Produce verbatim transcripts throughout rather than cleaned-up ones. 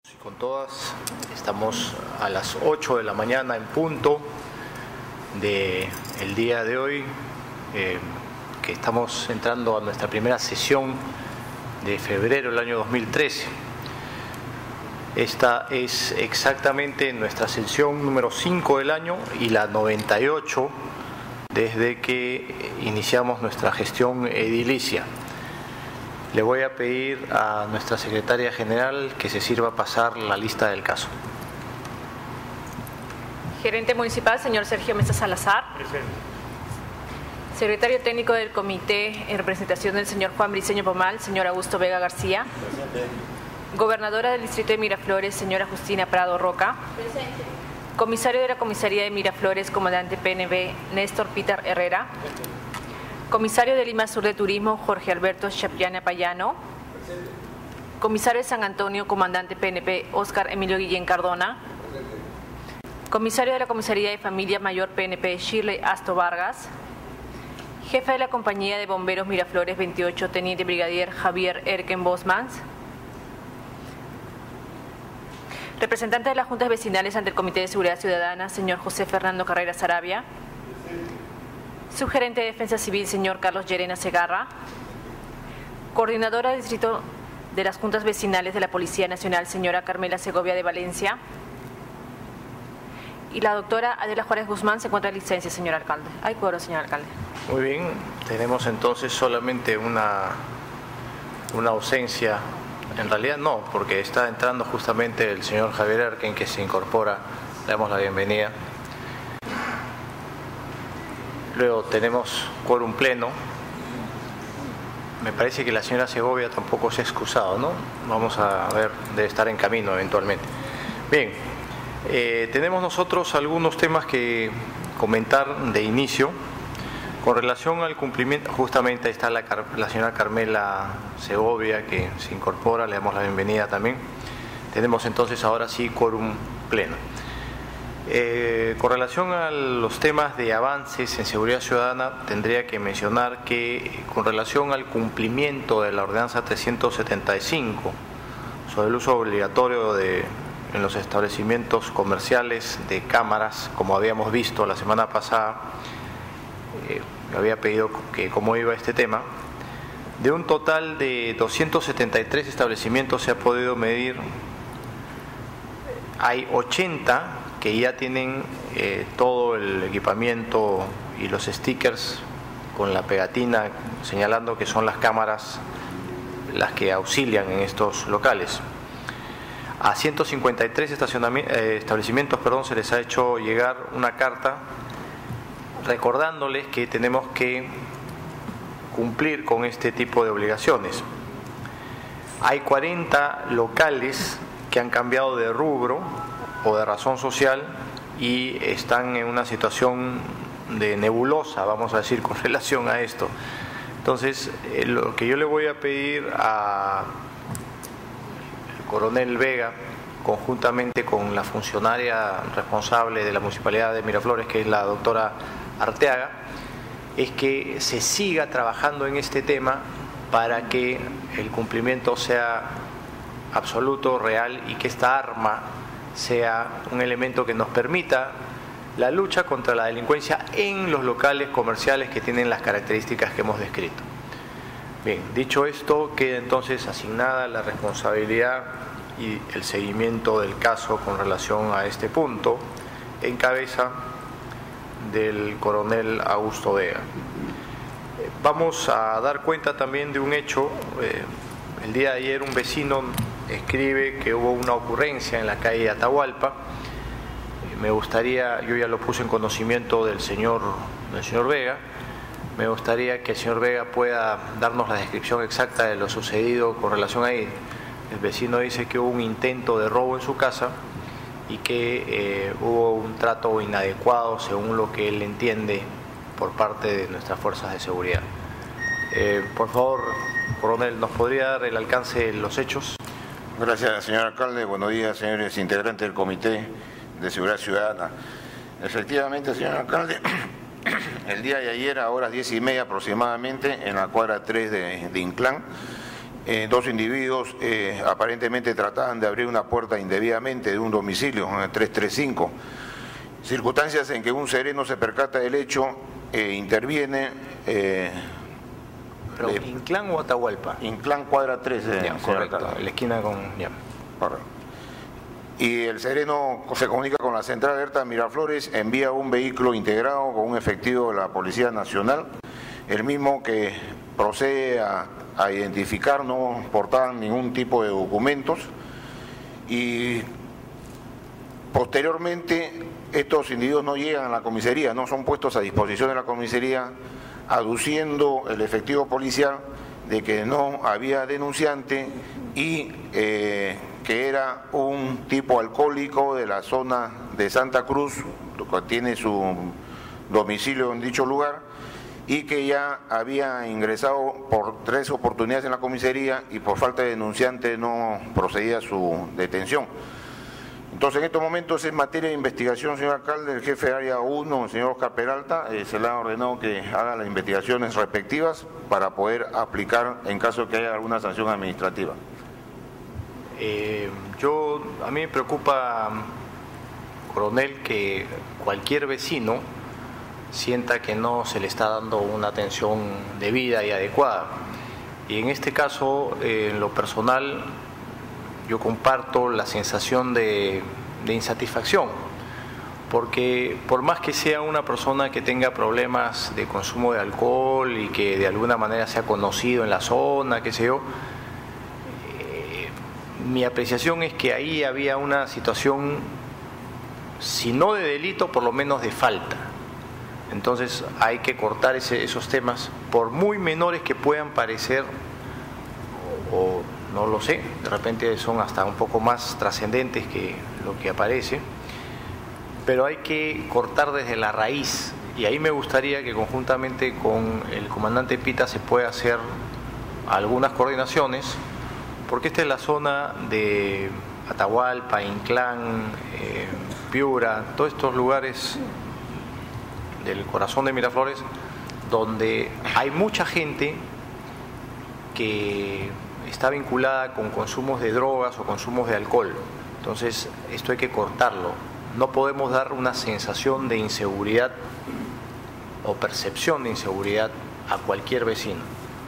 Con todas, estamos a las ocho de la mañana en punto del día de hoy, eh, que estamos entrando a nuestra primera sesión de febrero del año dos mil trece. Esta es exactamente nuestra sesión número cinco del año y la noventa y ocho desde que iniciamos nuestra gestión edilicia. Le voy a pedir a nuestra secretaria general que se sirva a pasar la lista del caso. Gerente municipal, señor Sergio Mesa Salazar. Presente. Secretario técnico del comité en representación del señor Juan Briceño Pomal, señor Augusto Vega García. Presente. Gobernadora del distrito de Miraflores, señora Justina Prado Roca. Presente. Comisario de la comisaría de Miraflores, comandante P N B, Néstor Peter Herrera. Presente. Comisario de Lima Sur de Turismo, Jorge Alberto Chapiana Payano. Presente. Comisario de San Antonio, comandante P N P, Óscar Emilio Guillén Cardona. Presente. Comisario de la Comisaría de Familia Mayor P N P, Shirley Asto Vargas. Jefe de la Compañía de Bomberos Miraflores veintiocho, Teniente Brigadier Javier Erken Bosmans. Representante de las Juntas Vecinales ante el Comité de Seguridad Ciudadana, señor José Fernando Carrera Sarabia. Subgerente de Defensa Civil, señor Carlos Llerena Segarra. Coordinadora del Distrito de las Juntas Vecinales de la Policía Nacional, señora Carmela Segovia de Valencia. Y la doctora Adela Juárez Guzmán se encuentra en licencia, señor alcalde. Hay quórum, señor alcalde. Muy bien, tenemos entonces solamente una, una ausencia. En realidad no, porque está entrando justamente el señor Javier Erken, que se incorpora. Le damos la bienvenida. Luego tenemos quórum pleno. Me parece que la señora Segovia tampoco se ha excusado, ¿no? Vamos a ver, debe estar en camino eventualmente. Bien, eh, tenemos nosotros algunos temas que comentar de inicio. Con relación al cumplimiento, justamente ahí está la, la señora Carmela Segovia que se incorpora, le damos la bienvenida también. Tenemos entonces ahora sí quórum pleno. Eh, con relación a los temas de avances en seguridad ciudadana, tendría que mencionar que con relación al cumplimiento de la ordenanza trescientos setenta y cinco sobre el uso obligatorio de, en los establecimientos comerciales de cámaras, como habíamos visto la semana pasada, eh, me había pedido que cómo iba este tema. De un total de doscientos setenta y tres establecimientos se ha podido medir, hay ochenta que ya tienen eh, todo el equipamiento y los stickers con la pegatina señalando que son las cámaras las que auxilian en estos locales. A ciento cincuenta y tres eh, establecimientos perdón, se les ha hecho llegar una carta recordándoles que tenemos que cumplir con este tipo de obligaciones. Hay cuarenta locales que han cambiado de rubro o de razón social y están en una situación de nebulosa, vamos a decir, con relación a esto. Entonces, eh, lo que yo le voy a pedir al coronel Vega, conjuntamente con la funcionaria responsable de la Municipalidad de Miraflores, que es la doctora Arteaga, es que se siga trabajando en este tema para que el cumplimiento sea absoluto, real, y que esta arma sea un elemento que nos permita la lucha contra la delincuencia en los locales comerciales que tienen las características que hemos descrito. Bien, dicho esto, queda entonces asignada la responsabilidad y el seguimiento del caso con relación a este punto en cabeza del coronel Augusto Vega. Vamos a dar cuenta también de un hecho. Eh, el día de ayer un vecino escribe que hubo una ocurrencia en la calle Atahualpa. Me gustaría, yo ya lo puse en conocimiento del señor, del señor Vega, me gustaría que el señor Vega pueda darnos la descripción exacta de lo sucedido con relación a él. El vecino dice que hubo un intento de robo en su casa y que eh, hubo un trato inadecuado, según lo que él entiende, por parte de nuestras fuerzas de seguridad. Eh, por favor, coronel, ¿nos podría dar el alcance de los hechos? Gracias, señor alcalde. Buenos días, señores integrantes del Comité de Seguridad Ciudadana. Efectivamente, señor alcalde, el día de ayer, a horas diez y media aproximadamente, en la cuadra tres de, de Inclán, Eh, dos individuos eh, aparentemente trataban de abrir una puerta indebidamente de un domicilio en el trescientos treinta y cinco. Circunstancias en que un sereno se percata del hecho, eh, interviene. Eh, ¿Pero eh, Inclán o Atahualpa? Inclán cuadra trece. Ya, correcto, en la esquina con... Ya. Correcto. Y el sereno se comunica con la central de alerta de Miraflores, envía un vehículo integrado con un efectivo de la Policía Nacional, el mismo que procede a, a identificar, no portaban ningún tipo de documentos, y posteriormente estos individuos no llegan a la comisaría, no son puestos a disposición de la comisaría, aduciendo el efectivo policial de que no había denunciante y eh, que era un tipo alcohólico de la zona de Santa Cruz, que tiene su domicilio en dicho lugar, y que ya había ingresado por tres oportunidades en la comisaría y por falta de denunciante no procedía a su detención. Entonces, en estos momentos, en materia de investigación, señor alcalde, el jefe de área uno, el señor Oscar Peralta, eh, se le ha ordenado que haga las investigaciones respectivas para poder aplicar en caso de que haya alguna sanción administrativa. Eh, yo, a mí me preocupa, coronel, que cualquier vecino sienta que no se le está dando una atención debida y adecuada. Y en este caso, eh, en lo personal, yo comparto la sensación de, de insatisfacción, porque por más que sea una persona que tenga problemas de consumo de alcohol y que de alguna manera sea conocido en la zona, qué sé yo, eh, mi apreciación es que ahí había una situación, si no de delito, por lo menos de falta. Entonces hay que cortar ese, esos temas, por muy menores que puedan parecer, o no lo sé, de repente son hasta un poco más trascendentes que lo que aparece, pero hay que cortar desde la raíz, y ahí me gustaría que conjuntamente con el comandante Pita se pueda hacer algunas coordinaciones, porque esta es la zona de Atahualpa, Inclán, eh, Piura, todos estos lugares del corazón de Miraflores, donde hay mucha gente que está vinculada con consumos de drogas o consumos de alcohol. Entonces, esto hay que cortarlo. No podemos dar una sensación de inseguridad o percepción de inseguridad a cualquier vecino.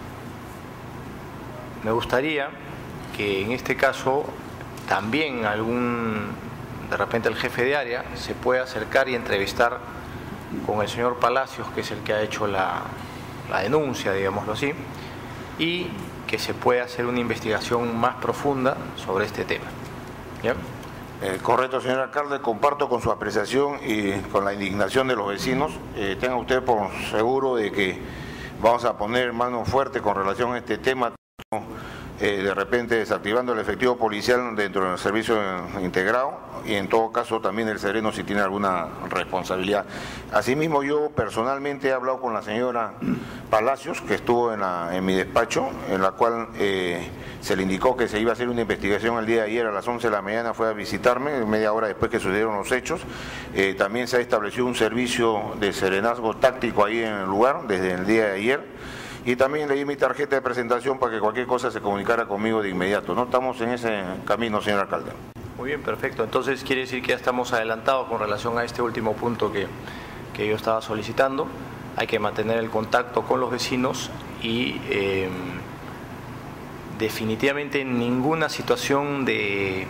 Me gustaría que en este caso también algún, de repente el jefe de área, se pueda acercar y entrevistar con el señor Palacios, que es el que ha hecho la, la denuncia, digámoslo así, y que se pueda hacer una investigación más profunda sobre este tema. ¿Ya? Eh, correcto, señor alcalde, comparto con su apreciación y con la indignación de los vecinos. Eh, tenga usted por seguro de que vamos a poner mano fuerte con relación a este tema, eh, de repente desactivando el efectivo policial dentro del servicio integrado, y en todo caso también el sereno si tiene alguna responsabilidad. Asimismo, yo personalmente he hablado con la señora Palacios, que estuvo en, la, en mi despacho, en la cual eh, se le indicó que se iba a hacer una investigación el día de ayer a las once de la mañana, fue a visitarme, media hora después que sucedieron los hechos. Eh, también se ha establecido un servicio de serenazgo táctico ahí en el lugar desde el día de ayer. Y también le di mi tarjeta de presentación para que cualquier cosa se comunicara conmigo de inmediato. No estamos en ese camino, señor alcalde. Muy bien, perfecto. Entonces quiere decir que ya estamos adelantados con relación a este último punto que, que yo estaba solicitando. Hay que mantener el contacto con los vecinos y eh, definitivamente ninguna situación de,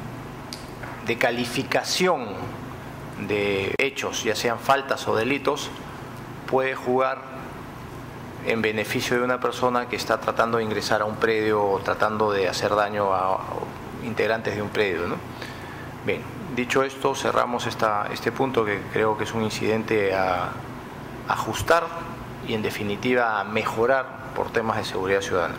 de calificación de hechos, ya sean faltas o delitos, puede jugar en beneficio de una persona que está tratando de ingresar a un predio o tratando de hacer daño a, a integrantes de un predio, ¿no? Bien, dicho esto, cerramos esta, este punto que creo que es un incidente a ajustar y en definitiva a mejorar por temas de seguridad ciudadana.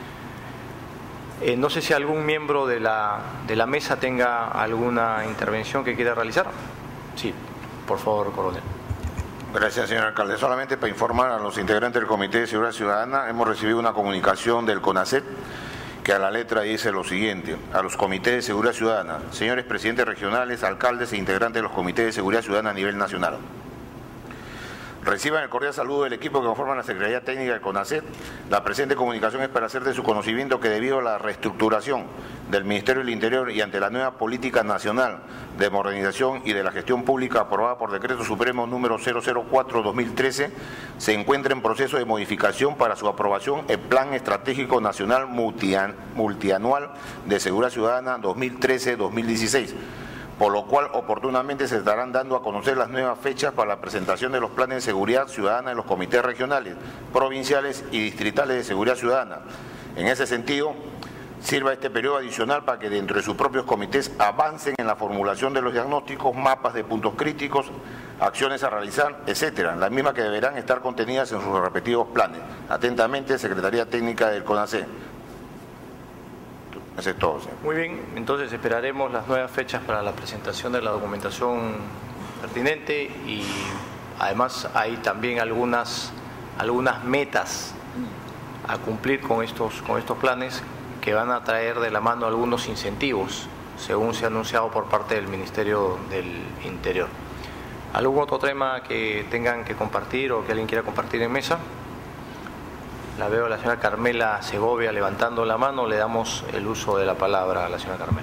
Eh, no sé si algún miembro de la, de la mesa tenga alguna intervención que quiera realizar. Sí, por favor, coronel. Gracias, señor alcalde. Solamente para informar a los integrantes del Comité de Seguridad Ciudadana, hemos recibido una comunicación del CONACET que a la letra dice lo siguiente: a los comités de seguridad ciudadana, señores presidentes regionales, alcaldes e integrantes de los comités de seguridad ciudadana a nivel nacional. Reciban el cordial saludo del equipo que conforma la Secretaría Técnica del CONACET. La presente comunicación es para hacer de su conocimiento que debido a la reestructuración del Ministerio del Interior y ante la nueva política nacional de modernización y de la gestión pública aprobada por Decreto Supremo número cero cero cuatro guión dos mil trece, se encuentra en proceso de modificación para su aprobación el Plan Estratégico Nacional Multianual de Seguridad Ciudadana dos mil trece a dos mil dieciséis. Por lo cual oportunamente se estarán dando a conocer las nuevas fechas para la presentación de los planes de seguridad ciudadana en los comités regionales, provinciales y distritales de seguridad ciudadana. En ese sentido, sirva este periodo adicional para que dentro de sus propios comités avancen en la formulación de los diagnósticos, mapas de puntos críticos, acciones a realizar, etcétera, las mismas que deberán estar contenidas en sus respectivos planes. Atentamente, Secretaría Técnica del CONACET. Eso es todo, señor. Muy bien, entonces esperaremos las nuevas fechas para la presentación de la documentación pertinente y además hay también algunas, algunas metas a cumplir con estos, con estos planes que van a traer de la mano algunos incentivos, según se ha anunciado por parte del Ministerio del Interior. ¿Algún otro tema que tengan que compartir o que alguien quiera compartir en mesa? La veo a la señora Carmela Segovia levantando la mano. Le damos el uso de la palabra a la señora Carmela.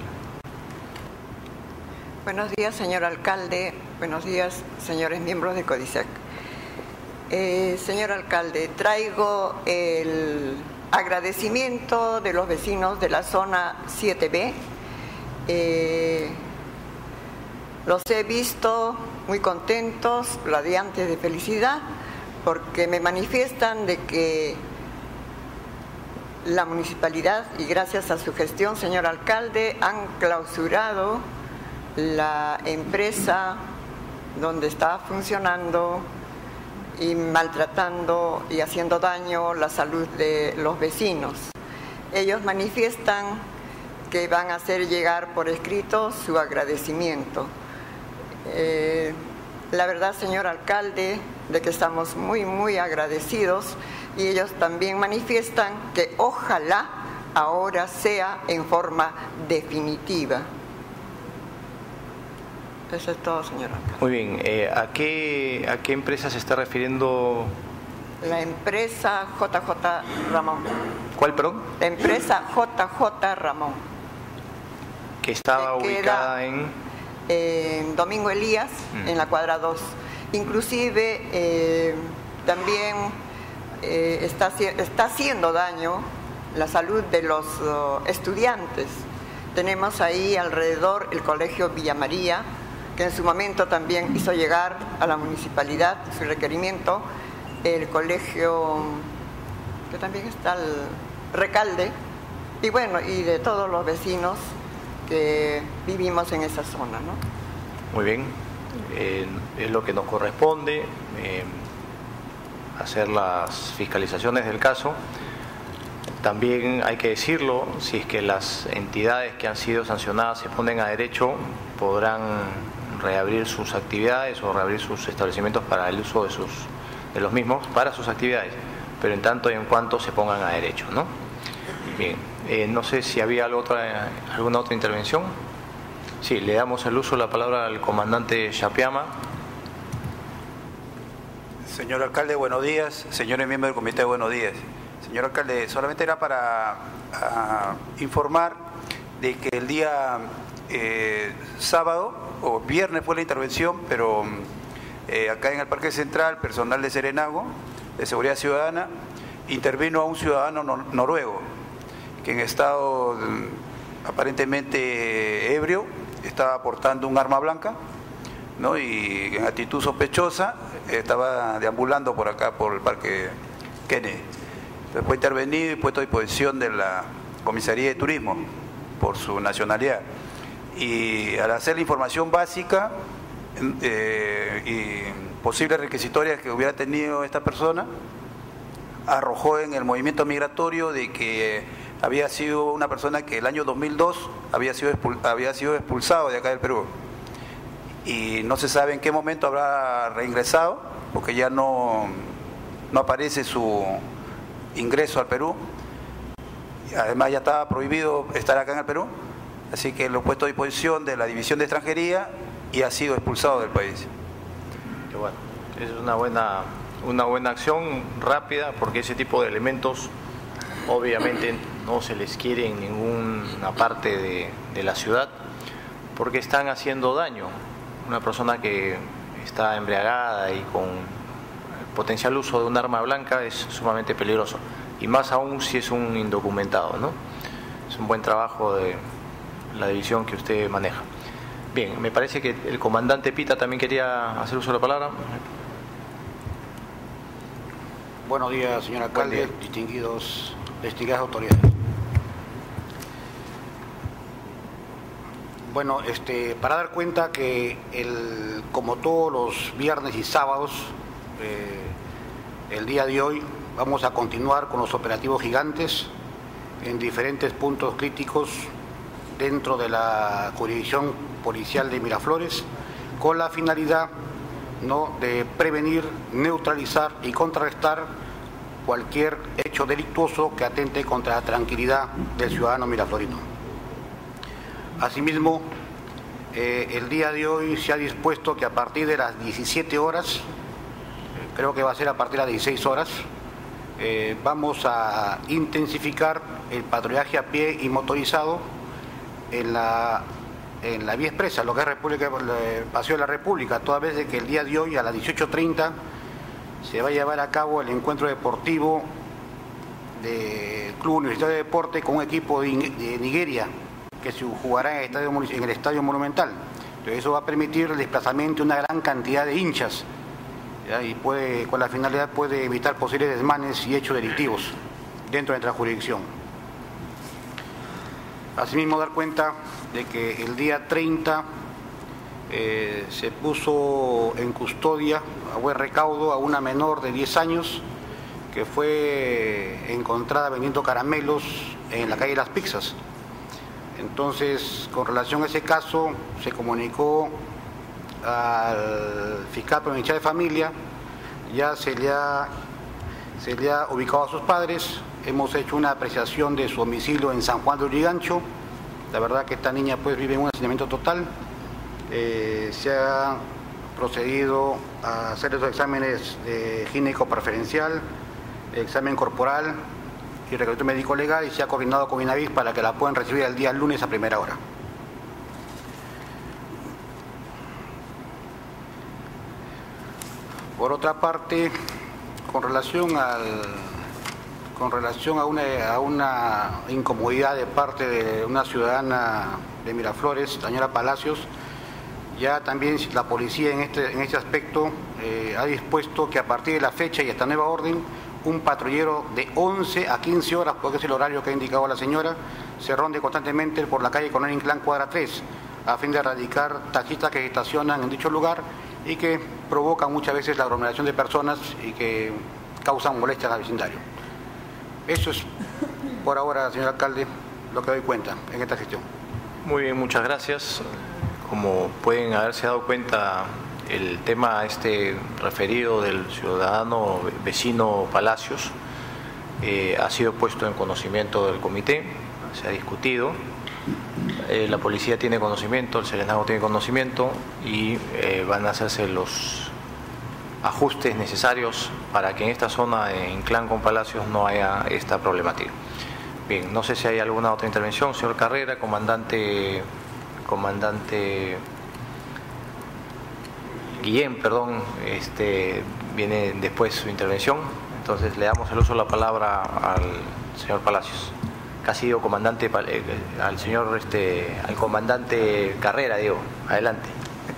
Buenos días, señor alcalde. Buenos días, señores miembros de CODISEC. Eh, señor alcalde, traigo el agradecimiento de los vecinos de la zona siete B. Eh, los he visto muy contentos, radiantes de felicidad, porque me manifiestan de que la municipalidad, y gracias a su gestión, señor alcalde, han clausurado la empresa donde estaba funcionando y maltratando y haciendo daño a la salud de los vecinos. Ellos manifiestan que van a hacer llegar por escrito su agradecimiento. Eh, la verdad, señor alcalde, de que estamos muy, muy agradecidos, y ellos también manifiestan que ojalá ahora sea en forma definitiva. Eso es todo, señor alcalde. Muy bien, eh, ¿a qué, ¿a qué empresa se está refiriendo? La empresa J J Ramón. ¿Cuál, perdón? La empresa J J Ramón. Que estaba que ubicada en... en Domingo Elías, mm. en la cuadra dos. Inclusive eh, también eh, está, está haciendo daño la salud de los uh, estudiantes. Tenemos ahí alrededor el Colegio Villa María, que en su momento también hizo llegar a la municipalidad su requerimiento, el colegio que también está el Recalde, y bueno, y de todos los vecinos que vivimos en esa zona, ¿no? Muy bien, eh, es lo que nos corresponde, eh, hacer las fiscalizaciones del caso. También hay que decirlo, si es que las entidades que han sido sancionadas se ponen a derecho, podrán reabrir sus actividades o reabrir sus establecimientos para el uso de, sus, de los mismos, para sus actividades, pero en tanto y en cuanto se pongan a derecho, ¿no? Bien, eh, no sé si había otra, alguna otra intervención. Sí, le damos el uso de la palabra al comandante Chapiama. Señor alcalde, buenos días. Señores miembros del comité, buenos días. Señor alcalde, solamente era para a, informar de que el día eh, sábado o viernes fue la intervención, pero eh, acá en el Parque Central, personal de Serenago, de Seguridad Ciudadana, intervino a un ciudadano nor noruego que en estado aparentemente ebrio estaba portando un arma blanca, ¿no? Y en actitud sospechosa estaba deambulando por acá, por el Parque Kennedy. Entonces fue intervenido y puesto a disposición de la Comisaría de Turismo por su nacionalidad. Y al hacer la información básica eh, y posibles requisitorias que hubiera tenido esta persona, arrojó en el movimiento migratorio de que había sido una persona que el año dos mil dos había sido, expul había sido expulsado de acá del Perú. Y no se sabe en qué momento habrá reingresado, porque ya no, no aparece su ingreso al Perú. Además ya estaba prohibido estar acá en el Perú, así que lo he puesto a disposición de la División de Extranjería y ha sido expulsado del país. Qué bueno. es una buena, una buena acción rápida, porque ese tipo de elementos obviamente no se les quiere en ninguna parte de, de la ciudad, porque están haciendo daño. Una persona que está embriagada y con potencial uso de un arma blanca es sumamente peligroso, y más aún si es un indocumentado, ¿no? Es un buen trabajo de la división que usted maneja. Bien, me parece que el comandante Pita también quería hacer uso de la palabra. Buenos días, señor alcalde, distinguidos, distinguidas autoridades. Bueno, este, para dar cuenta que el, como todos los viernes y sábados, eh, el día de hoy vamos a continuar con los operativos gigantes en diferentes puntos críticos dentro de la jurisdicción policial de Miraflores, con la finalidad, ¿no?, de prevenir, neutralizar y contrarrestar cualquier hecho delictuoso que atente contra la tranquilidad del ciudadano miraflorino. Asimismo, eh, el día de hoy se ha dispuesto que a partir de las diecisiete horas, creo que va a ser a partir de las dieciséis horas, eh, vamos a intensificar el patrullaje a pie y motorizado en la, en la vía expresa, lo que es República, el Paseo de la República, toda vez de que el día de hoy a las dieciocho treinta se va a llevar a cabo el encuentro deportivo del Club Universitario de Deporte con un equipo de, de Nigeria que se jugará en el Estadio, en el Estadio Monumental. Entonces eso va a permitir el desplazamiento de una gran cantidad de hinchas, ¿ya? Y puede, con la finalidad puede evitar posibles desmanes y hechos delictivos dentro de nuestra jurisdicción. Asimismo, dar cuenta de que el día treinta eh, se puso en custodia a buen recaudo a una menor de diez años que fue encontrada vendiendo caramelos en la calle Las Pizzas. Entonces, con relación a ese caso, se comunicó al fiscal provincial de familia, ya se le ha, se le ha ubicado a sus padres, hemos hecho una apreciación de su domicilio en San Juan de Urigancho. La verdad que esta niña pues vive en un hacinamiento total. Eh, se ha procedido a hacer los exámenes de gineco preferencial, examen corporal y requerimiento médico legal, y se ha coordinado con INAVIS para que la puedan recibir el día lunes a primera hora. Por otra parte, con relación al con relación a una, a una incomodidad de parte de una ciudadana de Miraflores, señora Palacios, ya también la policía en este, en este aspecto eh, ha dispuesto que a partir de la fecha y esta nueva orden, un patrullero de once a quince horas, porque es el horario que ha indicado la señora, se ronde constantemente por la calle Coronel Inclán Cuadra tres, a fin de erradicar taxistas que estacionan en dicho lugar y que provocan muchas veces la aglomeración de personas y que causan molestias al vecindario. Eso es por ahora, señor alcalde, lo que doy cuenta en esta gestión. Muy bien, muchas gracias. Como pueden haberse dado cuenta, el tema este referido del ciudadano vecino Palacios eh, ha sido puesto en conocimiento del comité, se ha discutido, eh, la policía tiene conocimiento, el Serenazgo tiene conocimiento y eh, van a hacerse los ajustes necesarios para que en esta zona de Inclán con Palacios no haya esta problemática. Bien, no sé si hay alguna otra intervención. Señor Carrera, comandante, comandante Guillén, perdón, este, viene después su intervención. Entonces le damos el uso de la palabra al señor Palacios. Casi digo comandante, eh, al señor, este, al comandante Carrera, digo. Adelante.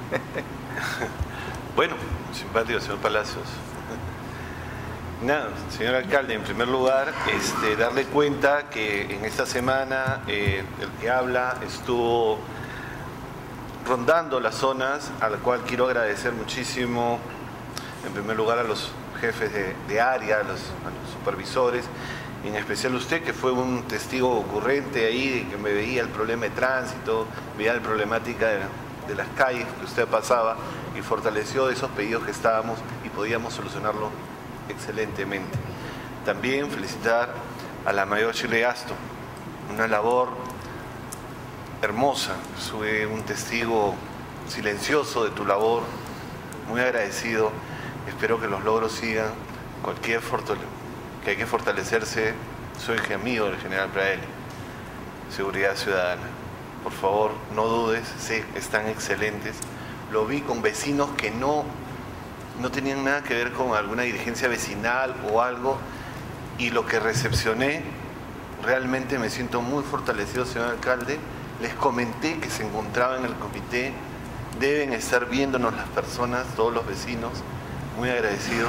Bueno, simpático señor Palacios. Nada, señor alcalde, en primer lugar, este, darle cuenta que en esta semana eh, el que habla estuvo rondando las zonas, a la cual quiero agradecer muchísimo, en primer lugar a los jefes de, de área, a los, a los supervisores, y en especial usted, que fue un testigo ocurrente ahí, que me veía el problema de tránsito, veía la problemática de, de las calles que usted pasaba y fortaleció esos pedidos que estábamos y podíamos solucionarlo excelentemente. También felicitar a la mayor Shirley Asto, una labor hermosa. Soy un testigo silencioso de tu labor, muy agradecido, espero que los logros sigan. Cualquier fortale- que hay que fortalecerse, soy amigo del general Praeli. Seguridad ciudadana. Por favor, no dudes, sé que están excelentes. Lo vi con vecinos que no, no tenían nada que ver con alguna dirigencia vecinal o algo, y lo que recepcioné, realmente me siento muy fortalecido, señor alcalde. Les comenté que se encontraba en el comité, deben estar viéndonos las personas, todos los vecinos, muy agradecido.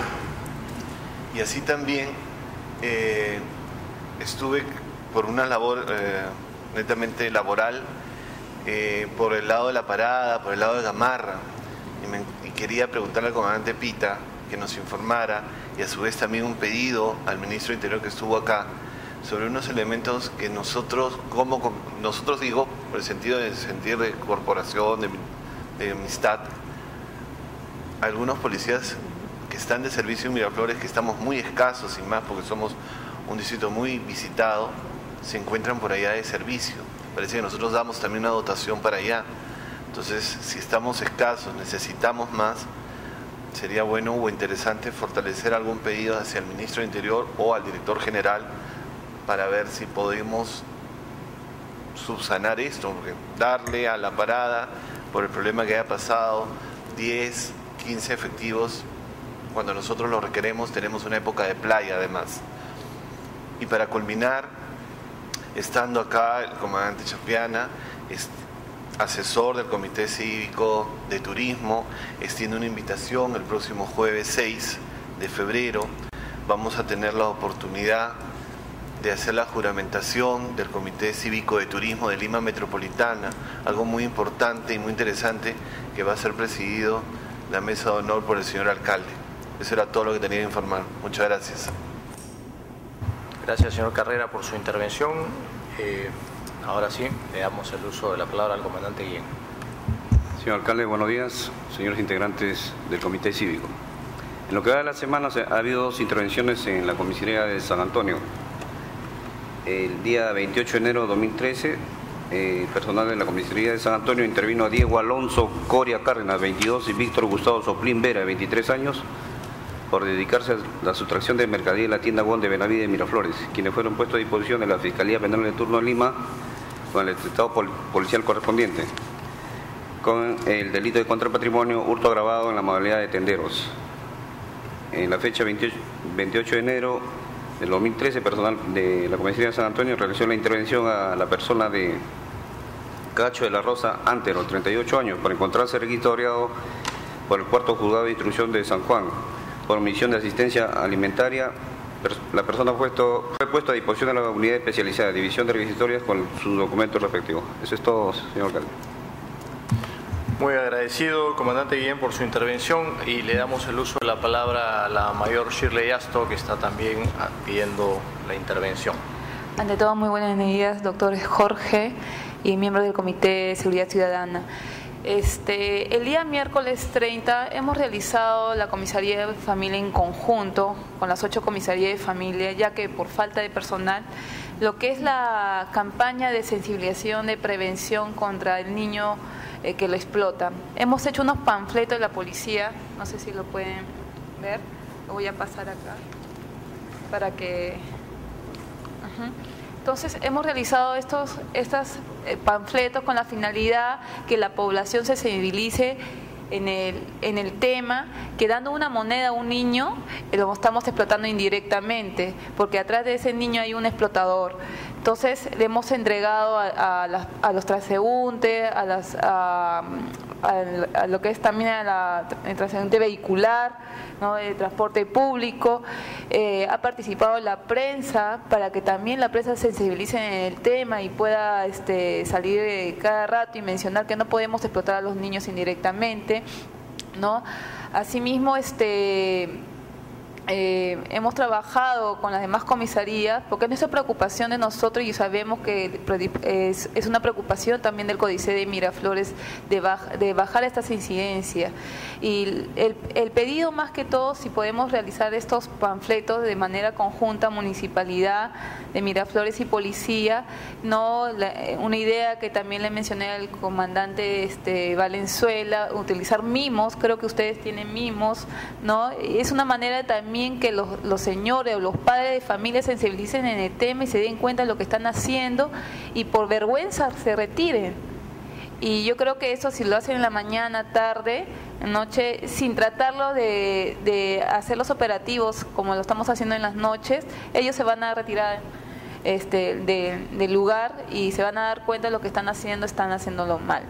Y así también eh, estuve por una labor eh, netamente laboral, eh, por el lado de la parada, por el lado de Gamarra, y, me, y quería preguntarle al comandante Pita que nos informara, y a su vez también un pedido al ministro de Interior que estuvo acá, sobre unos elementos que nosotros, como nosotros digo, por el sentido de sentir de corporación, de, de amistad, algunos policías que están de servicio en Miraflores, que estamos muy escasos y más porque somos un distrito muy visitado, se encuentran por allá de servicio. Parece que nosotros damos también una dotación para allá. Entonces, si estamos escasos, necesitamos más, sería bueno o interesante fortalecer algún pedido hacia el ministro de Interior o al director general para ver si podemos subsanar esto, porque darle a la parada por el problema que haya pasado, diez, quince efectivos, cuando nosotros lo requeremos, tenemos una época de playa además. Y para culminar, estando acá el comandante Chapiana, es asesor del Comité Cívico de Turismo, extiende una invitación el próximo jueves seis de febrero. Vamos a tener la oportunidad de hacer la juramentación del Comité Cívico de Turismo de Lima Metropolitana, algo muy importante y muy interesante, que va a ser presidido la mesa de honor por el señor alcalde. Eso era todo lo que tenía que informar. Muchas gracias. Gracias, señor Carrera, por su intervención. Eh, ahora sí, le damos el uso de la palabra al comandante Guillén. Señor alcalde, buenos días, señores integrantes del Comité Cívico. En lo que va de la semana ha habido dos intervenciones en la comisaría de San Antonio. El día veintiocho de enero de dos mil trece, eh, personal de la comisaría de San Antonio intervino a Diego Alonso Coria Cárdenas, veintidós, y Víctor Gustavo Soplín Vera, veintitrés años, por dedicarse a la sustracción de mercadería en la tienda Won de Benavides de Miraflores, quienes fueron puestos a disposición de la Fiscalía Penal de turno de Lima con el estado pol policial correspondiente, con el delito de contra el patrimonio, hurto agravado en la modalidad de tenderos. En la fecha veintiocho de enero del dos mil trece, personal de la comisaría de San Antonio realizó la intervención a la persona de Cacho de la Rosa Antero, treinta y ocho años, por encontrarse registrado por el cuarto juzgado de instrucción de San Juan por omisión de asistencia alimentaria. La persona fue puesto, fue puesto a disposición de la unidad especializada, división de requisitorias, con sus documentos respectivos. Eso es todo, señor alcalde. Muy agradecido, comandante Guillén, por su intervención, y le damos el uso de la palabra a la mayor Shirley Asto, que está también pidiendo la intervención. Ante todo, muy buenos días, doctor Jorge y miembros del Comité de Seguridad Ciudadana. Este, el día miércoles treinta hemos realizado la comisaría de familia en conjunto con las ocho comisarías de familia, ya que por falta de personal, lo que es la campaña de sensibilización de prevención contra el niño eh, que lo explota. Hemos hecho unos panfletos de la policía, no sé si lo pueden ver, lo voy a pasar acá para que... Uh-huh. Entonces, hemos realizado estos, estos eh, panfletos con la finalidad que la población se sensibilice en el, en el tema, que dando una moneda a un niño, eh, lo estamos explotando indirectamente, porque atrás de ese niño hay un explotador. Entonces, le hemos entregado a, a, las, a los transeúntes, a, las, a, a, a lo que es también a la, el transeúnte vehicular, ¿no?, de transporte público. Eh, ha participado la prensa para que también la prensa se sensibilice en el tema y pueda este, salir eh, cada rato y mencionar que no podemos explotar a los niños indirectamente, ¿no? Asimismo, este, Eh, hemos trabajado con las demás comisarías porque es nuestra preocupación de nosotros y sabemos que es, es una preocupación también del Códice de Miraflores de, baj, de bajar estas incidencias. Y el, el pedido más que todo, si podemos realizar estos panfletos de manera conjunta, municipalidad de Miraflores y policía, no la, una idea que también le mencioné al comandante este, Valenzuela, utilizar mimos, creo que ustedes tienen mimos, ¿no? Es una manera también que los, los señores o los padres de familia sensibilicen en el tema y se den cuenta de lo que están haciendo y por vergüenza se retiren. Y yo creo que eso si lo hacen en la mañana, tarde, noche, sin tratarlo de, de hacer los operativos como lo estamos haciendo en las noches, ellos se van a retirar este, de, del lugar y se van a dar cuenta de lo que están haciendo, están haciéndolo mal.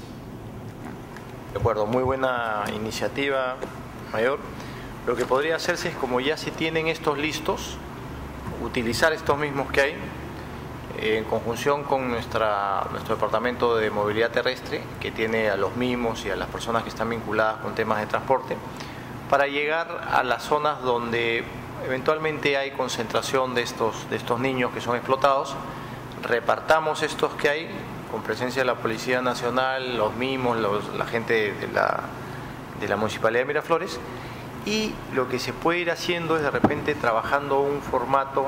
De acuerdo, muy buena iniciativa, Mayor. Lo que podría hacerse es, como ya se tienen estos listos, utilizar estos mismos que hay, eh, en conjunción con nuestra, nuestro departamento de movilidad terrestre, que tiene a los mimos y a las personas que están vinculadas con temas de transporte, para llegar a las zonas donde eventualmente hay concentración de estos, de estos niños que son explotados, repartamos estos que hay, con presencia de la Policía Nacional, los mimos, los, la gente de la, de la Municipalidad de Miraflores. Y lo que se puede ir haciendo es de repente trabajando un formato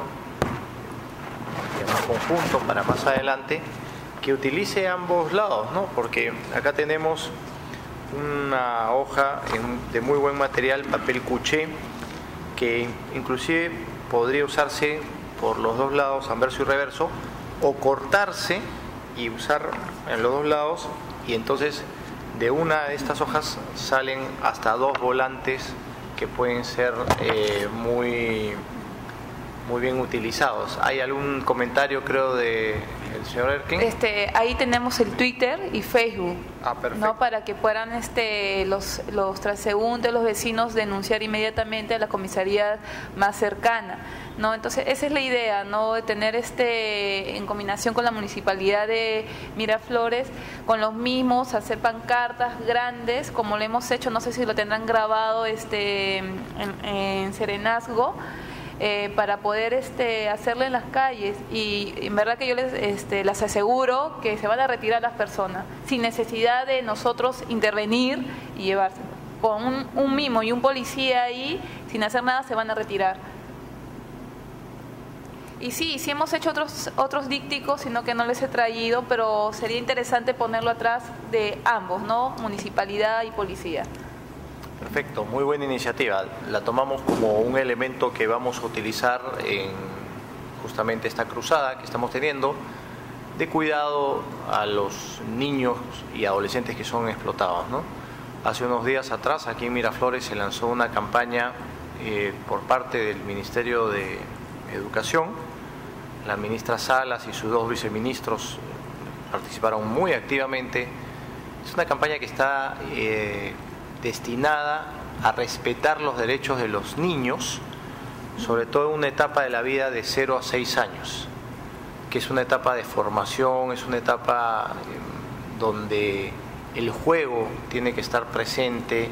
conjunto para más adelante que utilice ambos lados, ¿no? Porque acá tenemos una hoja de muy buen material, papel cuché, que inclusive podría usarse por los dos lados, anverso y reverso, o cortarse y usar en los dos lados, y entonces de una de estas hojas salen hasta dos volantes que pueden ser eh, muy, muy bien utilizados. ¿Hay algún comentario, creo, de el señor Erken? Este, ahí tenemos el Twitter y Facebook, ah, perfecto. ¿no? Para que puedan este, los, los transeúntes, los vecinos denunciar inmediatamente a la comisaría más cercana, ¿no? Entonces esa es la idea, ¿no? De tener este, en combinación con la municipalidad de Miraflores, con los mismos, hacer pancartas grandes, como lo hemos hecho, no sé si lo tendrán grabado este, en, en Serenazgo, Eh, para poder este, hacerlo en las calles, y en verdad que yo les este, las aseguro que se van a retirar las personas sin necesidad de nosotros intervenir y llevarse. Con un, un mimo y un policía ahí, sin hacer nada, se van a retirar. Y sí, sí hemos hecho otros, otros dípticos, sino que no les he traído, pero sería interesante ponerlo atrás de ambos, ¿no? Municipalidad y policía. Perfecto, muy buena iniciativa. La tomamos como un elemento que vamos a utilizar en justamente esta cruzada que estamos teniendo de cuidado a los niños y adolescentes que son explotados, ¿no? Hace unos días atrás, aquí en Miraflores, se lanzó una campaña eh, por parte del Ministerio de Educación. La ministra Salas y sus dos viceministros participaron muy activamente. Es una campaña que está Eh, destinada a respetar los derechos de los niños, sobre todo en una etapa de la vida de cero a seis años, que es una etapa de formación, es una etapa donde el juego tiene que estar presente,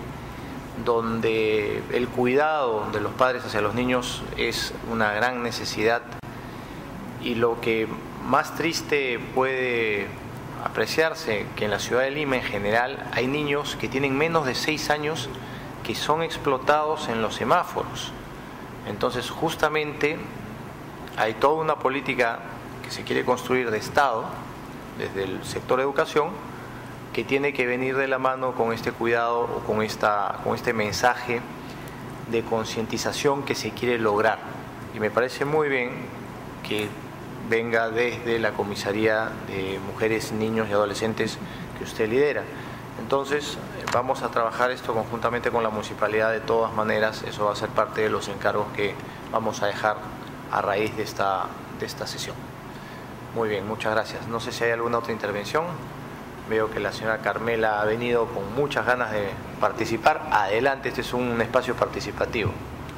donde el cuidado de los padres hacia los niños es una gran necesidad, y lo que más triste puede apreciarse que en la ciudad de Lima en general hay niños que tienen menos de seis años que son explotados en los semáforos. Entonces justamente hay toda una política que se quiere construir de Estado desde el sector educación, que tiene que venir de la mano con este cuidado o con, esta, con este mensaje de concientización que se quiere lograr. Y me parece muy bien que venga desde la Comisaría de Mujeres, Niños y Adolescentes que usted lidera. Entonces, vamos a trabajar esto conjuntamente con la municipalidad de todas maneras. Eso va a ser parte de los encargos que vamos a dejar a raíz de esta, de esta sesión. Muy bien, muchas gracias. No sé si hay alguna otra intervención. Veo que la señora Carmela ha venido con muchas ganas de participar. Adelante, este es un espacio participativo.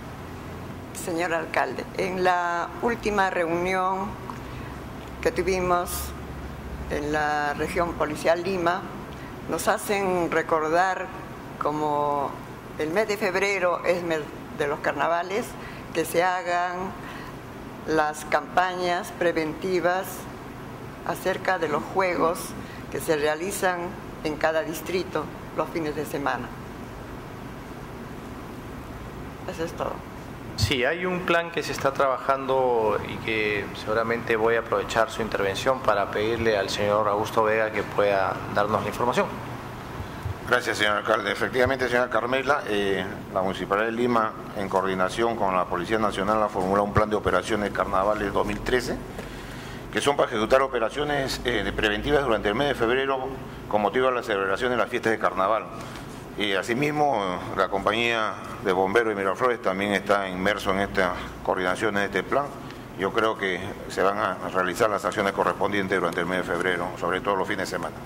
Señor alcalde, en la última reunión que tuvimos en la región policial Lima, nos hacen recordar como el mes de febrero es de los carnavales, que se hagan las campañas preventivas acerca de los juegos que se realizan en cada distrito los fines de semana. Eso es todo. Sí, hay un plan que se está trabajando y que seguramente voy a aprovechar su intervención para pedirle al señor Augusto Vega que pueda darnos la información. Gracias, señor alcalde. Efectivamente, señora Carmela, eh, la Municipalidad de Lima, en coordinación con la Policía Nacional, ha formulado un plan de operaciones Carnavales dos mil trece, que son para ejecutar operaciones eh, preventivas durante el mes de febrero con motivo de la celebración de las fiestas de Carnaval. Y asimismo, la compañía de bomberos de Miraflores también está inmerso en esta coordinación, en este plan. Yo creo que se van a realizar las acciones correspondientes durante el mes de febrero, sobre todo los fines de semana.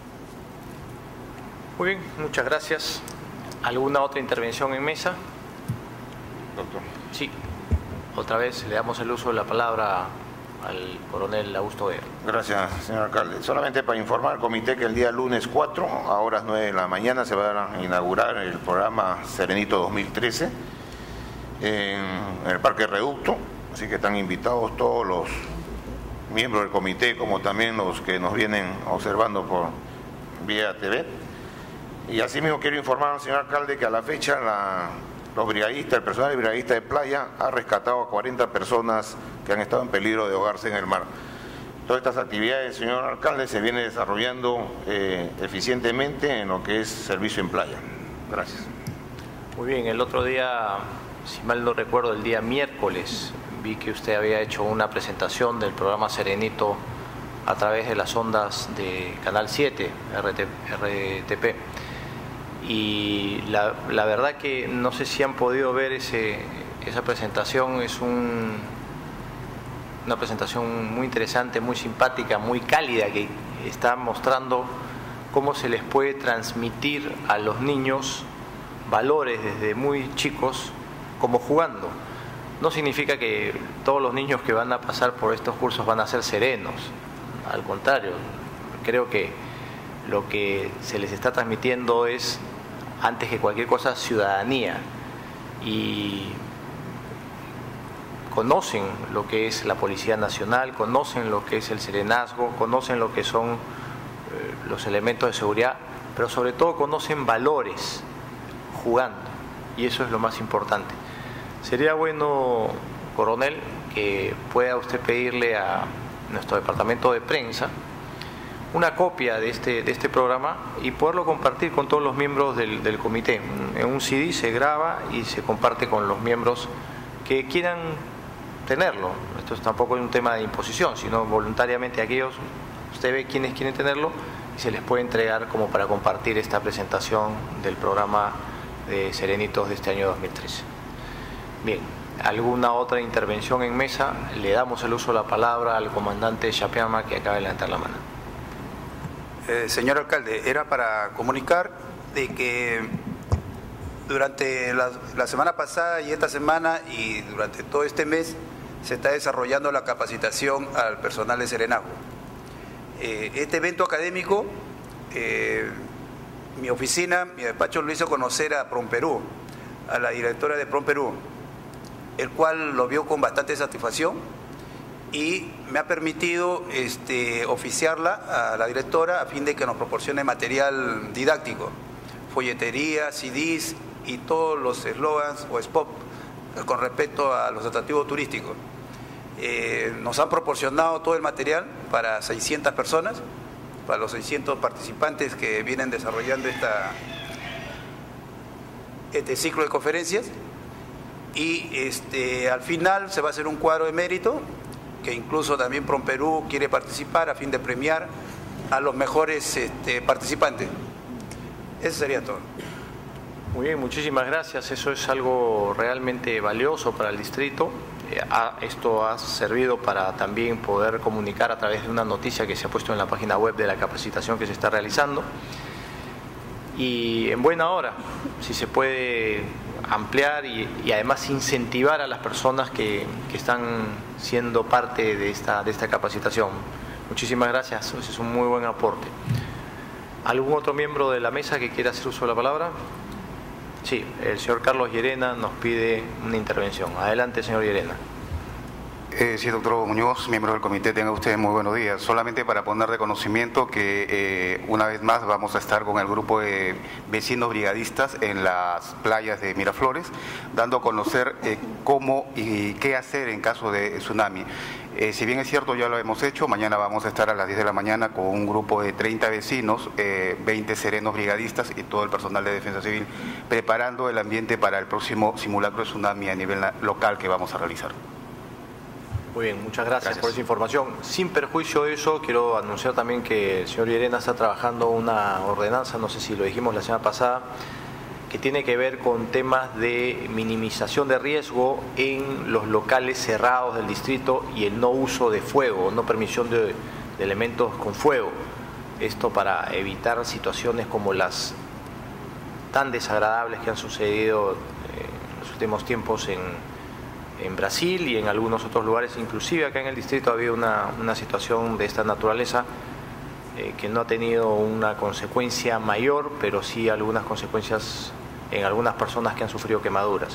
Muy bien, muchas gracias. ¿Alguna otra intervención en mesa? Doctor. Sí. Otra vez le damos el uso de la palabra al coronel Augusto Vega. Gracias, señor alcalde. Solamente para informar al comité que el día lunes cuatro, a horas nueve de la mañana, se va a inaugurar el programa Serenito dos mil trece en el Parque Reducto, así que están invitados todos los miembros del comité, como también los que nos vienen observando por vía T V. Y asimismo quiero informar al señor alcalde que a la fecha la, los brigadistas, el personal de brigadista de playa ha rescatado a cuarenta personas que han estado en peligro de ahogarse en el mar. Todas estas actividades, señor alcalde, se vienen desarrollando eh, eficientemente en lo que es servicio en playa. Gracias. Muy bien, el otro día, si mal no recuerdo, el día miércoles, vi que usted había hecho una presentación del programa Serenito a través de las ondas de Canal siete, R T P. Y la, la verdad que no sé si han podido ver ese, esa presentación, es un, una presentación muy interesante, muy simpática, muy cálida, que está mostrando cómo se les puede transmitir a los niños valores desde muy chicos, como jugando. No significa que todos los niños que van a pasar por estos cursos van a ser serenos, al contrario, creo que lo que se les está transmitiendo es, antes que cualquier cosa, ciudadanía, y conocen lo que es la Policía Nacional, conocen lo que es el serenazgo, conocen lo que son eh, los elementos de seguridad, pero sobre todo conocen valores jugando, y eso es lo más importante. Sería bueno, coronel, que pueda usted pedirle a nuestro departamento de prensa una copia de este, de este programa y poderlo compartir con todos los miembros del, del comité. En un C D se graba y se comparte con los miembros que quieran tenerlo. Esto tampoco es un tema de imposición, sino voluntariamente aquellos, usted ve quienes quieren tenerlo y se les puede entregar como para compartir esta presentación del programa de Serenitos de este año dos mil trece. Bien, ¿alguna otra intervención en mesa? Le damos el uso de la palabra al comandante Chapeama, que acaba de levantar la mano. Eh, señor alcalde, era para comunicar de que durante la, la semana pasada y esta semana y durante todo este mes se está desarrollando la capacitación al personal de serenazgo. Eh, este evento académico, eh, mi oficina, mi despacho lo hizo conocer a PROMPERÚ, a la directora de PROMPERÚ, el cual lo vio con bastante satisfacción y me ha permitido este, oficiarla a la directora a fin de que nos proporcione material didáctico, folletería, C Ds y todos los eslogans o spots con respecto a los atractivos turísticos. Eh, nos han proporcionado todo el material para seiscientas personas, para los seiscientos participantes que vienen desarrollando esta, este ciclo de conferencias, y este, al final se va a hacer un cuadro de mérito que incluso también PROMPERÚ quiere participar a fin de premiar a los mejores este, participantes. Eso sería todo. Muy bien, muchísimas gracias. Eso es algo realmente valioso para el distrito. Eh, ha, esto ha servido para también poder comunicar a través de una noticia que se ha puesto en la página web de la capacitación que se está realizando. Y en buena hora, si se puede ampliar y, y además incentivar a las personas que, que están siendo parte de esta, de esta capacitación. Muchísimas gracias, ese es un muy buen aporte. ¿Algún otro miembro de la mesa que quiera hacer uso de la palabra? Sí, el señor Carlos Llerena nos pide una intervención. Adelante, señor Llerena. Eh, sí, doctor Muñoz, miembro del comité, tengan ustedes muy buenos días. Solamente para poner de conocimiento que eh, una vez más vamos a estar con el grupo de vecinos brigadistas en las playas de Miraflores, dando a conocer eh, cómo y qué hacer en caso de tsunami. Eh, si bien es cierto, ya lo hemos hecho, mañana vamos a estar a las diez de la mañana con un grupo de treinta vecinos, eh, veinte serenos brigadistas y todo el personal de Defensa Civil, preparando el ambiente para el próximo simulacro de tsunami a nivel local que vamos a realizar. Muy bien, muchas gracias, gracias por esa información. Sin perjuicio de eso, quiero anunciar también que el señor Llerena está trabajando una ordenanza, no sé si lo dijimos la semana pasada, que tiene que ver con temas de minimización de riesgo en los locales cerrados del distrito y el no uso de fuego, no permisión de, de elementos con fuego. Esto para evitar situaciones como las tan desagradables que han sucedido en los últimos tiempos en en Brasil y en algunos otros lugares, inclusive acá en el distrito ha habido una, una situación de esta naturaleza eh, que no ha tenido una consecuencia mayor, pero sí algunas consecuencias en algunas personas que han sufrido quemaduras.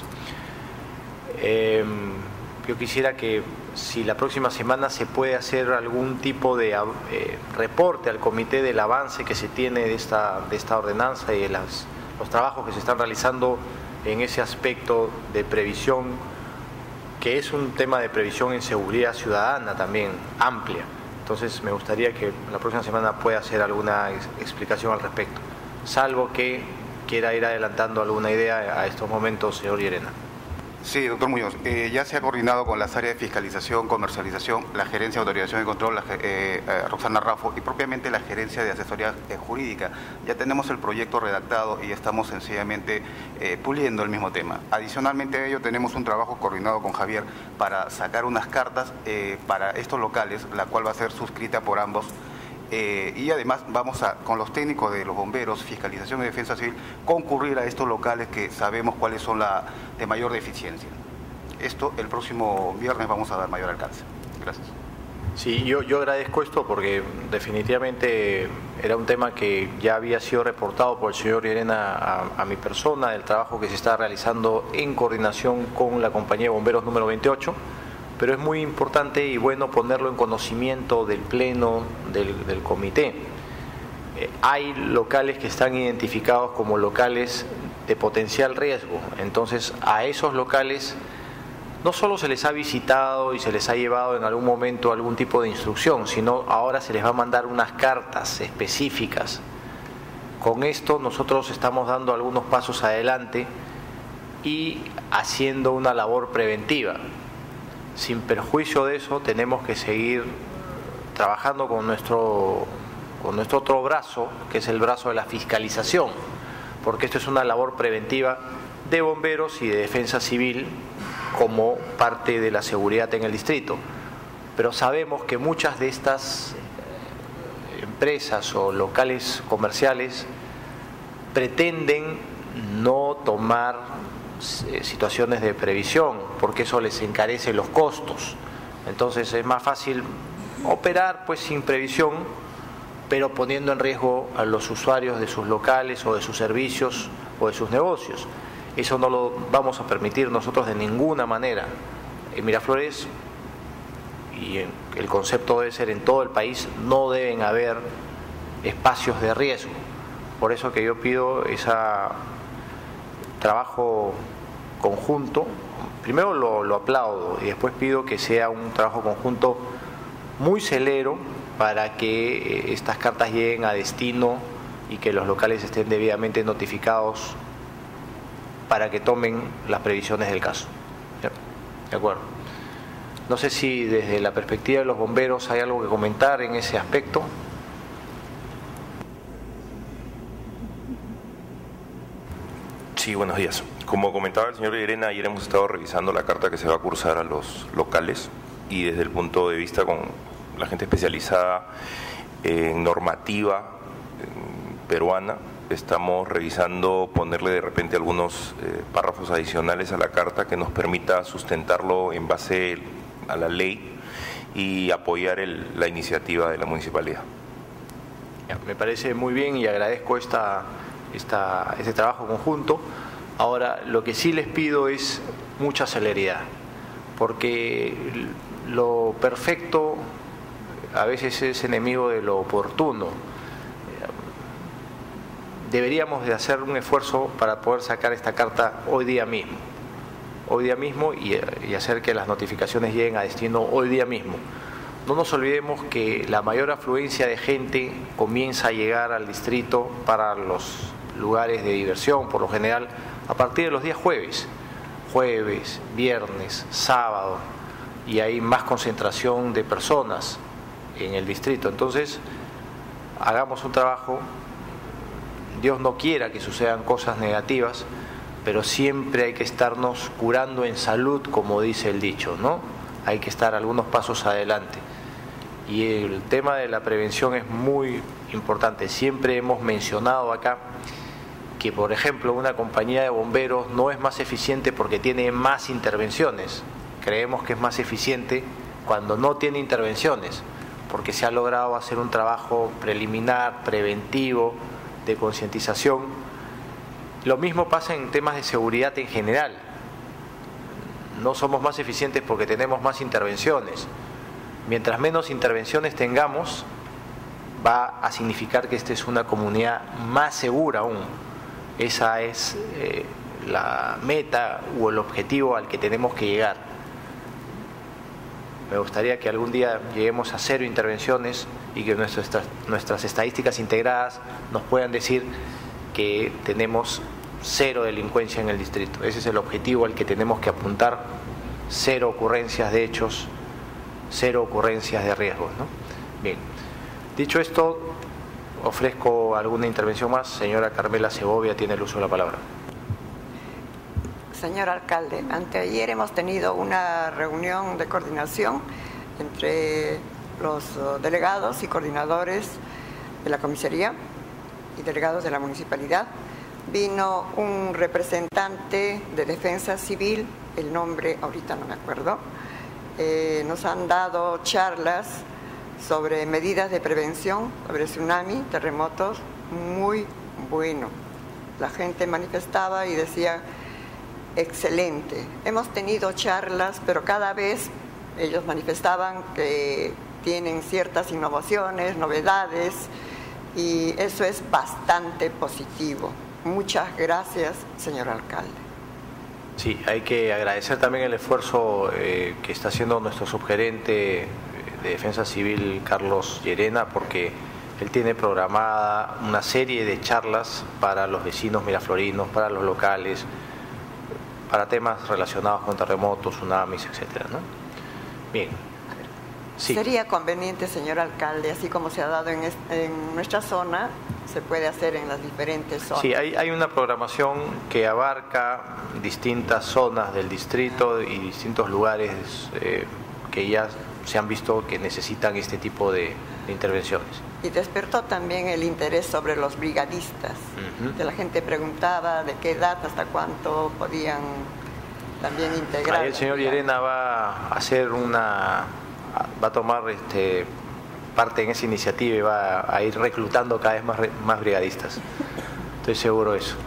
Eh, yo quisiera que si la próxima semana se puede hacer algún tipo de eh, reporte al comité del avance que se tiene de esta, de esta ordenanza y de las, los trabajos que se están realizando en ese aspecto de previsión, que es un tema de previsión en seguridad ciudadana también amplia. Entonces me gustaría que la próxima semana pueda hacer alguna ex explicación al respecto, salvo que quiera ir adelantando alguna idea a estos momentos, señor Llerena. Sí, doctor Muñoz, eh, ya se ha coordinado con las áreas de fiscalización, comercialización, la gerencia de autorización y control, la, eh, eh, Roxana Raffo, y propiamente la gerencia de asesoría eh, jurídica. Ya tenemos el proyecto redactado y estamos sencillamente eh, puliendo el mismo tema. Adicionalmente a ello tenemos un trabajo coordinado con Javier para sacar unas cartas eh, para estos locales, la cual va a ser suscrita por ambos. Eh, y además vamos a, con los técnicos de los bomberos, fiscalización y defensa civil, concurrir a estos locales que sabemos cuáles son la de mayor deficiencia. Esto el próximo viernes vamos a dar mayor alcance. Gracias. Sí, yo, yo agradezco esto porque definitivamente era un tema que ya había sido reportado por el señor Llerena a, a mi persona, el trabajo que se está realizando en coordinación con la compañía de bomberos número veintiocho. Pero es muy importante y bueno ponerlo en conocimiento del pleno, del, del comité. Eh, hay locales que están identificados como locales de potencial riesgo, entonces a esos locales no solo se les ha visitado y se les ha llevado en algún momento algún tipo de instrucción, sino ahora se les va a mandar unas cartas específicas. Con esto nosotros estamos dando algunos pasos adelante y haciendo una labor preventiva. Sin perjuicio de eso, tenemos que seguir trabajando con nuestro, con nuestro otro brazo, que es el brazo de la fiscalización, porque esto es una labor preventiva de bomberos y de defensa civil como parte de la seguridad en el distrito. Pero sabemos que muchas de estas empresas o locales comerciales pretenden no tomar situaciones de previsión, porque eso les encarece los costos. Entonces es más fácil operar pues sin previsión, pero poniendo en riesgo a los usuarios de sus locales o de sus servicios o de sus negocios. Eso no lo vamos a permitir nosotros de ninguna manera. En Miraflores, y el concepto debe ser en todo el país, no deben haber espacios de riesgo. Por eso que yo pido ese trabajo conjunto. Primero lo, lo aplaudo y después pido que sea un trabajo conjunto muy celero para que estas cartas lleguen a destino y que los locales estén debidamente notificados para que tomen las previsiones del caso. ¿Ya? De acuerdo. No sé si desde la perspectiva de los bomberos hay algo que comentar en ese aspecto. Sí, buenos días. Como comentaba el señor Llerena, ayer hemos estado revisando la carta que se va a cursar a los locales y desde el punto de vista con la gente especializada en normativa peruana, estamos revisando ponerle de repente algunos eh, párrafos adicionales a la carta que nos permita sustentarlo en base a la ley y apoyar el, la iniciativa de la municipalidad. Me parece muy bien y agradezco esta, esta, este trabajo conjunto. Ahora, lo que sí les pido es mucha celeridad, porque lo perfecto a veces es enemigo de lo oportuno. Deberíamos de hacer un esfuerzo para poder sacar esta carta hoy día mismo, hoy día mismo y, y hacer que las notificaciones lleguen a destino hoy día mismo. No nos olvidemos que la mayor afluencia de gente comienza a llegar al distrito para los lugares de diversión, por lo general, a partir de los días jueves, jueves, viernes, sábado, y hay más concentración de personas en el distrito. Entonces, hagamos un trabajo. Dios no quiera que sucedan cosas negativas, pero siempre hay que estarnos curando en salud, como dice el dicho, ¿no? Hay que estar algunos pasos adelante. Y el tema de la prevención es muy importante. Siempre hemos mencionado acá que, por ejemplo, una compañía de bomberos no es más eficiente porque tiene más intervenciones. Creemos que es más eficiente cuando no tiene intervenciones, porque se ha logrado hacer un trabajo preliminar, preventivo, de concientización. Lo mismo pasa en temas de seguridad en general. No somos más eficientes porque tenemos más intervenciones. Mientras menos intervenciones tengamos, va a significar que esta es una comunidad más segura aún. Esa es eh, la meta o el objetivo al que tenemos que llegar. Me gustaría que algún día lleguemos a cero intervenciones y que nuestras, nuestras estadísticas integradas nos puedan decir que tenemos cero delincuencia en el distrito. Ese es el objetivo al que tenemos que apuntar. Cero ocurrencias de hechos, cero ocurrencias de riesgos, ¿no? Bien, dicho esto, ofrezco alguna intervención más. Señora Carmela Segovia tiene el uso de la palabra. Señor alcalde, anteayer hemos tenido una reunión de coordinación entre los delegados y coordinadores de la comisaría y delegados de la municipalidad. Vino un representante de Defensa Civil, el nombre ahorita no me acuerdo. Eh, nos han dado charlas sobre medidas de prevención, sobre tsunami, terremotos, muy bueno. La gente manifestaba y decía, excelente. Hemos tenido charlas, pero cada vez ellos manifestaban que tienen ciertas innovaciones, novedades, y eso es bastante positivo. Muchas gracias, señor alcalde. Sí, hay que agradecer también el esfuerzo eh, que está haciendo nuestro subgerente de Defensa Civil, Carlos Llerena, porque él tiene programada una serie de charlas para los vecinos miraflorinos, para los locales, para temas relacionados con terremotos, tsunamis, etcétera, ¿no? Bien. Sí. Sería conveniente, señor alcalde, así como se ha dado en, en nuestra zona, se puede hacer en las diferentes zonas. Sí, hay, hay una programación que abarca distintas zonas del distrito y distintos lugares eh, que ya se han visto que necesitan este tipo de, de intervenciones. Y despertó también el interés sobre los brigadistas. Uh-huh. Que la gente preguntaba de qué edad, hasta cuánto podían también integrar. Ahí el señor Llerena va a hacer una, va a tomar este, parte en esa iniciativa y va a ir reclutando cada vez más, más brigadistas. Estoy seguro de eso.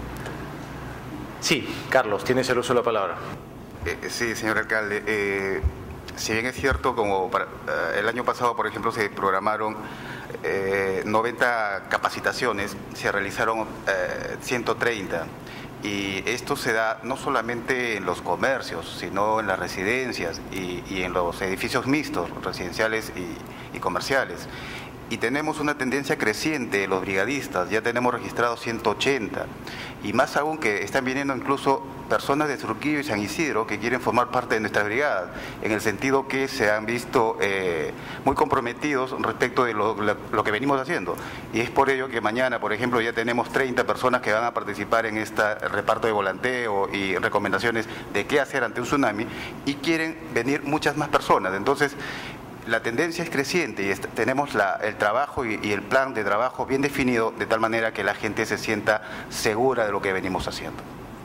Sí, Carlos, tienes el uso de la palabra. Eh, sí, señor alcalde. Eh, si bien es cierto, como para, eh, el año pasado, por ejemplo, se programaron eh, noventa capacitaciones, se realizaron eh, ciento treinta. Y esto se da no solamente en los comercios, sino en las residencias y, y en los edificios mixtos, residenciales y, y comerciales. Y tenemos una tendencia creciente de los brigadistas, ya tenemos registrados ciento ochenta. Y más aún que están viniendo incluso personas de Surquillo y San Isidro que quieren formar parte de nuestra brigada, en el sentido que se han visto eh, muy comprometidos respecto de lo, lo, lo que venimos haciendo. Y es por ello que mañana, por ejemplo, ya tenemos treinta personas que van a participar en este reparto de volanteo y recomendaciones de qué hacer ante un tsunami, y quieren venir muchas más personas. Entonces, la tendencia es creciente y est- tenemos la, el trabajo y, y el plan de trabajo bien definido, de tal manera que la gente se sienta segura de lo que venimos haciendo.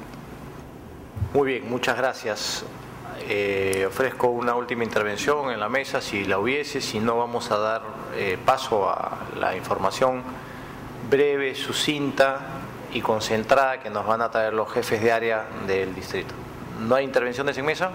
Muy bien, muchas gracias. Eh, ofrezco una última intervención en la mesa, si la hubiese, si no vamos a dar eh, paso a la información breve, sucinta y concentrada que nos van a traer los jefes de área del distrito. ¿No hay intervenciones en mesa?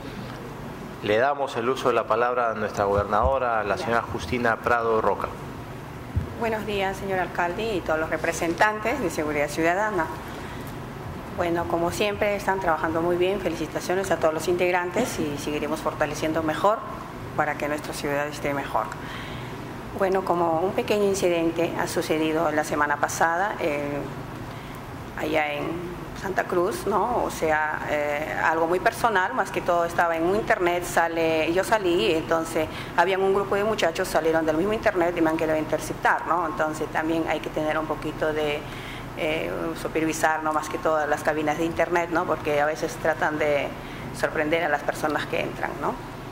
Le damos el uso de la palabra a nuestra gobernadora, la señora Justina Prado Roca. Buenos días, señor alcalde y todos los representantes de Seguridad Ciudadana. Bueno, como siempre están trabajando muy bien, felicitaciones a todos los integrantes y seguiremos fortaleciendo mejor para que nuestra ciudad esté mejor. Bueno, como un pequeño incidente ha sucedido la semana pasada eh, allá en Santa Cruz, ¿no? O sea, eh, algo muy personal, más que todo estaba en un internet, sale, yo salí, entonces habían un grupo de muchachos, salieron del mismo internet y me han querido interceptar, ¿no? Entonces también hay que tener un poquito de Eh, supervisar, no más que todas las cabinas de internet, ¿no? Porque a veces tratan de sorprender a las personas que entran, ¿no?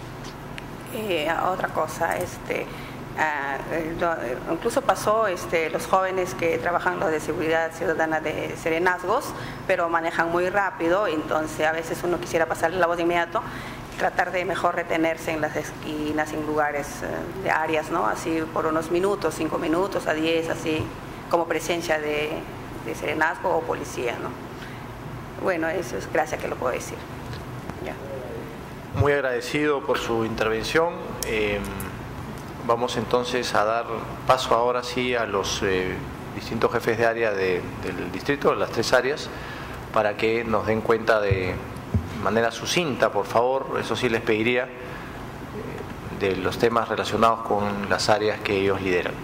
Eh, otra cosa, este, uh, incluso pasó este, los jóvenes que trabajan los de seguridad ciudadana de Serenazgos, pero manejan muy rápido, entonces a veces uno quisiera pasarle la voz de inmediato, tratar de mejor retenerse en las esquinas, en lugares uh, de áreas, ¿no? Así por unos minutos, cinco minutos a diez, así como presencia de de serenazgo o policía, ¿no? Bueno, eso es gracias que lo puedo decir. Ya. Muy agradecido por su intervención. Eh, vamos entonces a dar paso ahora sí a los eh, distintos jefes de área de, del distrito, las tres áreas, para que nos den cuenta de manera sucinta, por favor, eso sí les pediría, de los temas relacionados con las áreas que ellos lideran.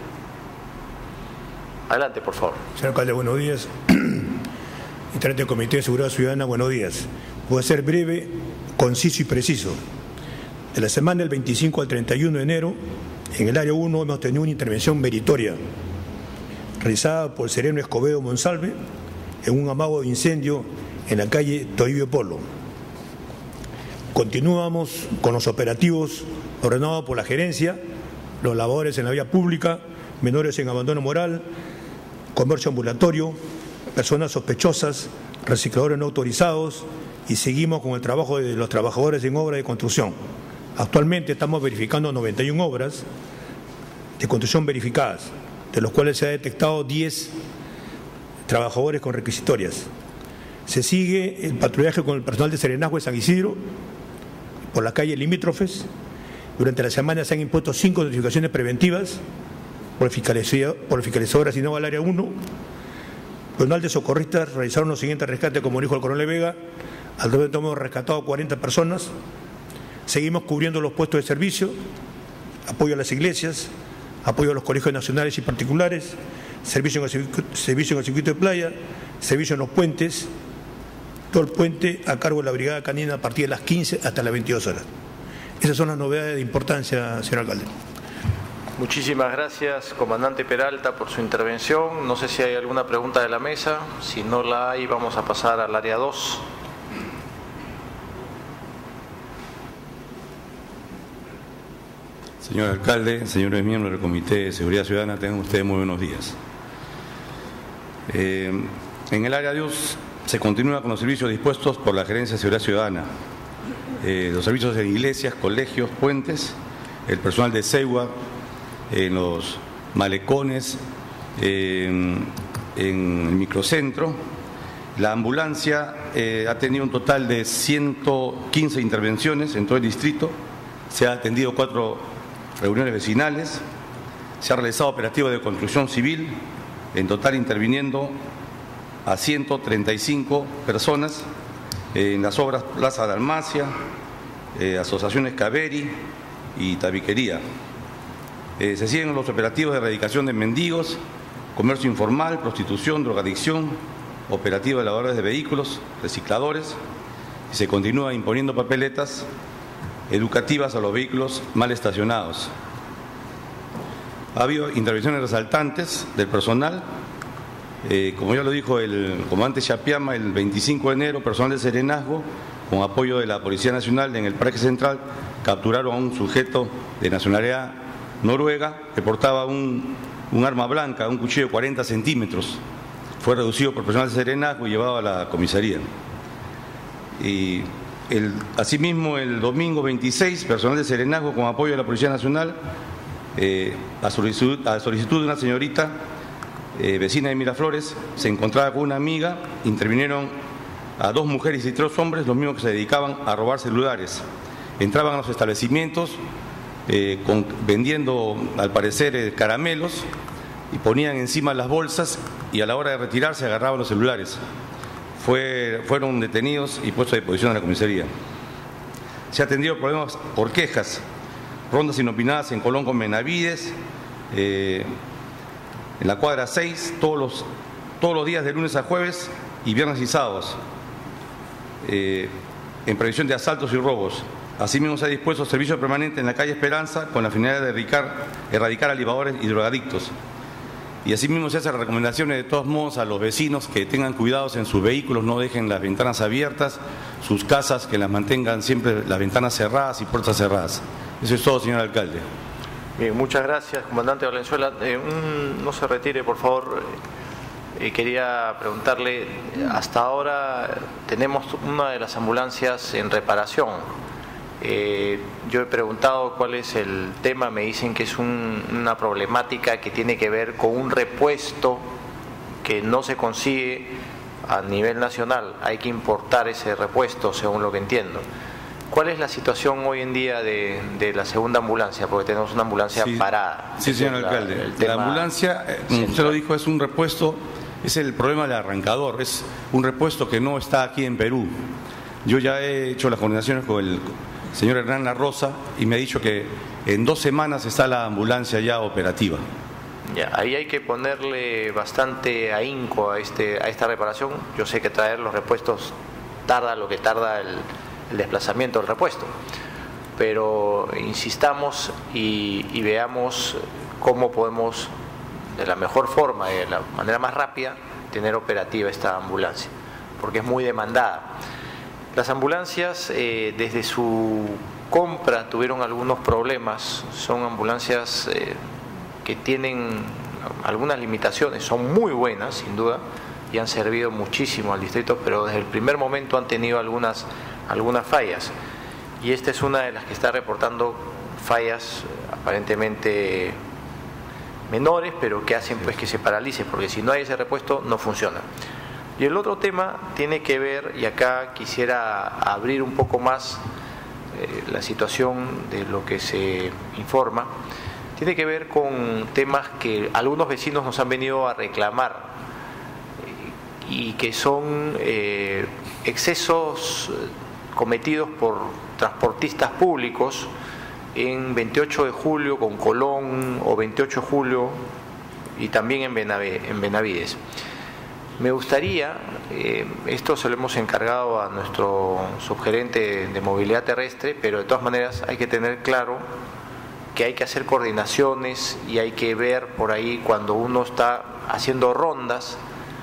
Adelante, por favor. Señor alcalde, buenos días. Integrante del Comité de Seguridad Ciudadana, buenos días. Voy a ser breve, conciso y preciso. De la semana del veinticinco al treinta y uno de enero, en el área uno hemos tenido una intervención meritoria realizada por el sereno Escobedo Monsalve en un amago de incendio en la calle Toribio Polo. Continuamos con los operativos ordenados por la gerencia, los lavadores en la vía pública, menores en abandono moral, comercio ambulatorio, personas sospechosas, recicladores no autorizados y seguimos con el trabajo de los trabajadores en obra de construcción. Actualmente estamos verificando noventa y una obras de construcción verificadas, de los cuales se ha detectado diez trabajadores con requisitorias. Se sigue el patrullaje con el personal de Serenazgo de San Isidro por la calle limítrofes. Durante la semana se han impuesto cinco notificaciones preventivas por el fiscalizador, por el fiscalizador asignado al área uno. Personal de socorristas realizaron los siguientes rescates, como dijo el coronel Vega. Al momento hemos rescatado cuarenta personas. Seguimos cubriendo los puestos de servicio, apoyo a las iglesias, apoyo a los colegios nacionales y particulares, servicio en el circuito, servicio en el circuito de playa, servicio en los puentes, todo el puente a cargo de la Brigada Canina a partir de las quince hasta las veintidós horas. Esas son las novedades de importancia, señor alcalde. Muchísimas gracias, comandante Peralta, por su intervención. No sé si hay alguna pregunta de la mesa. Si no la hay, vamos a pasar al área dos. Señor alcalde, señores miembros del Comité de Seguridad Ciudadana, tengan ustedes muy buenos días. Eh, en el área dos se continúa con los servicios dispuestos por la Gerencia de Seguridad Ciudadana. Eh, los servicios en iglesias, colegios, puentes, el personal de SEGUA, en los malecones, eh, en el microcentro. La ambulancia eh, ha tenido un total de ciento quince intervenciones en todo el distrito. Se ha atendido cuatro reuniones vecinales. Se ha realizado operativos de construcción civil, en total interviniendo a ciento treinta y cinco personas en las obras Plaza Dalmacia, eh, Asociaciones Caveri y Tabiquería. Eh, se siguen los operativos de erradicación de mendigos, comercio informal, prostitución, drogadicción, operativos de lavadores de vehículos, recicladores, y se continúa imponiendo papeletas educativas a los vehículos mal estacionados. Ha habido intervenciones resaltantes del personal, eh, como ya lo dijo el comandante Chapiama, el veinticinco de enero, personal de Serenazgo, con apoyo de la Policía Nacional en el Parque Central, capturaron a un sujeto de nacionalidad noruega que portaba un, un arma blanca, un cuchillo de cuarenta centímetros. Fue reducido por personal de Serenazgo y llevado a la comisaría. Y el, asimismo, el domingo veintiséis, personal de Serenazgo con apoyo de la Policía Nacional, eh, a, solicitud, a solicitud de una señorita, eh, vecina de Miraflores, se encontraba con una amiga, intervinieron a dos mujeres y tres hombres, los mismos que se dedicaban a robar celulares. Entraban a los establecimientos eh, con, vendiendo, al parecer, eh, caramelos, y ponían encima las bolsas y a la hora de retirarse agarraban los celulares. Fue, fueron detenidos y puestos a disposición de la comisaría. Se ha atendido problemas por quejas, rondas inopinadas en Colón con Benavides, eh, en la cuadra seis, todos los, todos los días de lunes a jueves y viernes y sábados, eh, en previsión de asaltos y robos. Asimismo se ha dispuesto servicio permanente en la calle Esperanza con la finalidad de erradicar, erradicar alibadores y drogadictos. Y asimismo se hacen recomendaciones de todos modos a los vecinos que tengan cuidados en sus vehículos, no dejen las ventanas abiertas, sus casas que las mantengan siempre las ventanas cerradas y puertas cerradas. Eso es todo, señor alcalde. Bien, muchas gracias, comandante Valenzuela. Eh, un, no se retire, por favor. Eh, quería preguntarle, hasta ahora tenemos una de las ambulancias en reparación. Eh, yo he preguntado cuál es el tema, me dicen que es un, una problemática que tiene que ver con un repuesto que no se consigue a nivel nacional, hay que importar ese repuesto según lo que entiendo. ¿Cuál es la situación hoy en día de, de la segunda ambulancia? Porque tenemos una ambulancia sí, parada. Sí, señor la, alcalde. La ambulancia, como usted lo dijo, es un repuesto, es el problema del arrancador, es un repuesto que no está aquí en Perú. Yo ya he hecho las coordinaciones con el señor Hernán La Rosa y me ha dicho que en dos semanas está la ambulancia ya operativa. Ya, ahí hay que ponerle bastante ahínco a, este, a esta reparación. Yo sé que traer los repuestos tarda lo que tarda el, el desplazamiento del repuesto, pero insistamos y, y veamos cómo podemos, de la mejor forma, de la manera más rápida, tener operativa esta ambulancia, porque es muy demandada. Las ambulancias eh, desde su compra tuvieron algunos problemas, son ambulancias eh, que tienen algunas limitaciones, son muy buenas sin duda y han servido muchísimo al distrito, pero desde el primer momento han tenido algunas, algunas fallas y esta es una de las que está reportando fallas aparentemente menores, pero que hacen pues que se paralice, porque si no hay ese repuesto no funciona. Y el otro tema tiene que ver, y acá quisiera abrir un poco más eh, la situación de lo que se informa, tiene que ver con temas que algunos vecinos nos han venido a reclamar eh, y que son eh, excesos cometidos por transportistas públicos en veintiocho de julio con Colón o veintiocho de julio y también en, Benav- en Benavides. Me gustaría, eh, esto se lo hemos encargado a nuestro subgerente de movilidad terrestre, pero de todas maneras hay que tener claro que hay que hacer coordinaciones y hay que ver por ahí cuando uno está haciendo rondas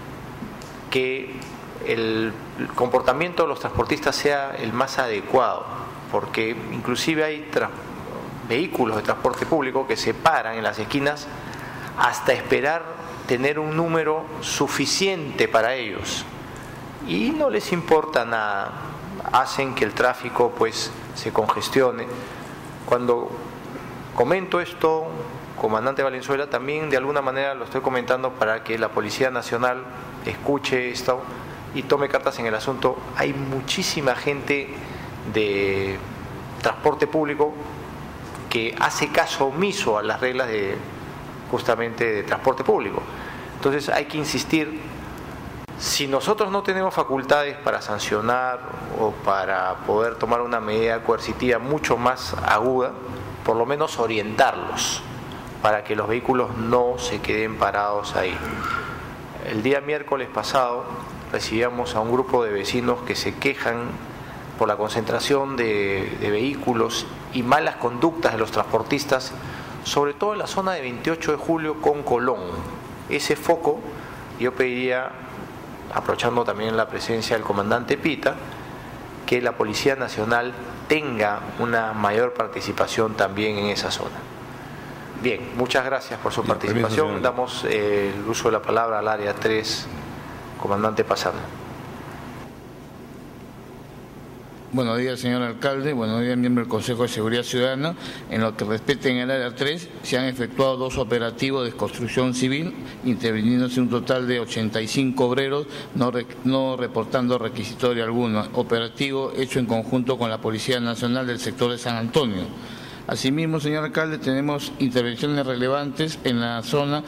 que el comportamiento de los transportistas sea el más adecuado, porque inclusive hay tra- vehículos de transporte público que se paran en las esquinas hasta esperar tener un número suficiente para ellos y no les importa nada, hacen que el tráfico pues se congestione. Cuando comento esto, comandante Valenzuela, también de alguna manera lo estoy comentando para que la Policía Nacional escuche esto y tome cartas en el asunto. Hay muchísima gente de transporte público que hace caso omiso a las reglas de justamente de transporte público. Entonces hay que insistir, si nosotros no tenemos facultades para sancionar o para poder tomar una medida coercitiva mucho más aguda, por lo menos orientarlos para que los vehículos no se queden parados ahí. El día miércoles pasado recibíamos a un grupo de vecinos que se quejan por la concentración de, de vehículos y malas conductas de los transportistas, sobre todo en la zona de veintiocho de julio con Colón. Ese foco, yo pediría, aprovechando también la presencia del comandante Pita, que la Policía Nacional tenga una mayor participación también en esa zona. Bien, muchas gracias por su Bien, participación. Permiso, Damos eh, el uso de la palabra al área tres, comandante Pasana. Buenos días, señor alcalde. Buenos días, miembro del Consejo de Seguridad Ciudadana. En lo que respecta en el área tres, se han efectuado dos operativos de construcción civil, interviniéndose un total de ochenta y cinco obreros, no, re, no reportando requisitorio alguno. Operativo hecho en conjunto con la Policía Nacional del sector de San Antonio. Asimismo, señor alcalde, tenemos intervenciones relevantes en la zona.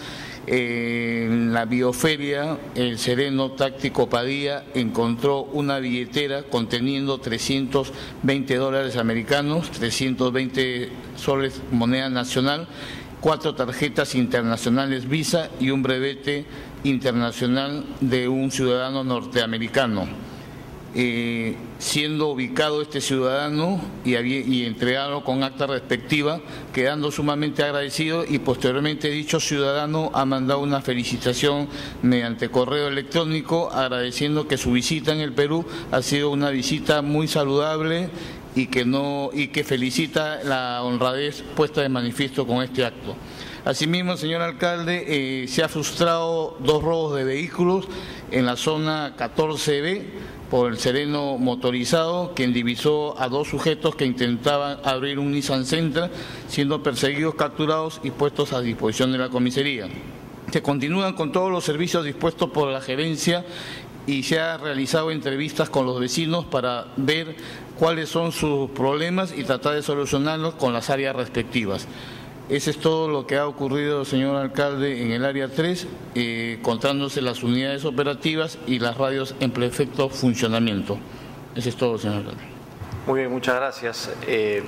En la bioferia, el Sereno Táctico Padilla encontró una billetera conteniendo trescientos veinte dólares americanos, trescientos veinte soles moneda nacional, cuatro tarjetas internacionales Visa y un brevete internacional de un ciudadano norteamericano. Eh, siendo ubicado este ciudadano y, y entregado con acta respectiva, quedando sumamente agradecido, y posteriormente dicho ciudadano ha mandado una felicitación mediante correo electrónico agradeciendo que su visita en el Perú ha sido una visita muy saludable y que, no, y que felicita la honradez puesta de manifiesto con este acto. Asimismo, señor alcalde, eh, se ha frustrado dos robos de vehículos en la zona catorce B por el Sereno motorizado, quien divisó a dos sujetos que intentaban abrir un Nissan Sentra, siendo perseguidos, capturados y puestos a disposición de la comisaría. Se continúan con todos los servicios dispuestos por la gerencia y se ha realizado entrevistas con los vecinos para ver cuáles son sus problemas y tratar de solucionarlos con las áreas respectivas. Ese es todo lo que ha ocurrido, señor alcalde, en el área tres, eh, contándose las unidades operativas y las radios en perfecto funcionamiento. Ese es todo, señor alcalde. Muy bien, muchas gracias. Eh,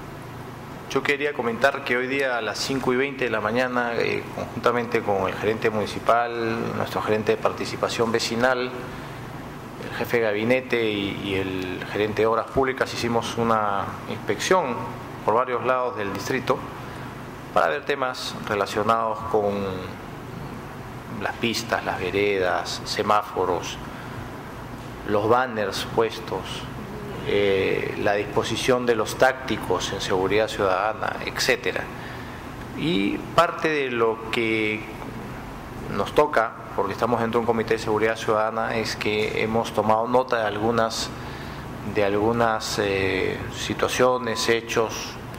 yo quería comentar que hoy día a las cinco y veinte de la mañana, eh, conjuntamente con el gerente municipal, nuestro gerente de participación vecinal, el jefe de gabinete y, y el gerente de obras públicas, hicimos una inspección por varios lados del distrito para ver temas relacionados con las pistas, las veredas, semáforos, los banners puestos, eh, la disposición de los tácticos en seguridad ciudadana, etcétera. Y parte de lo que nos toca, porque estamos dentro de un comité de seguridad ciudadana, es que hemos tomado nota de algunas, de algunas eh, situaciones, hechos.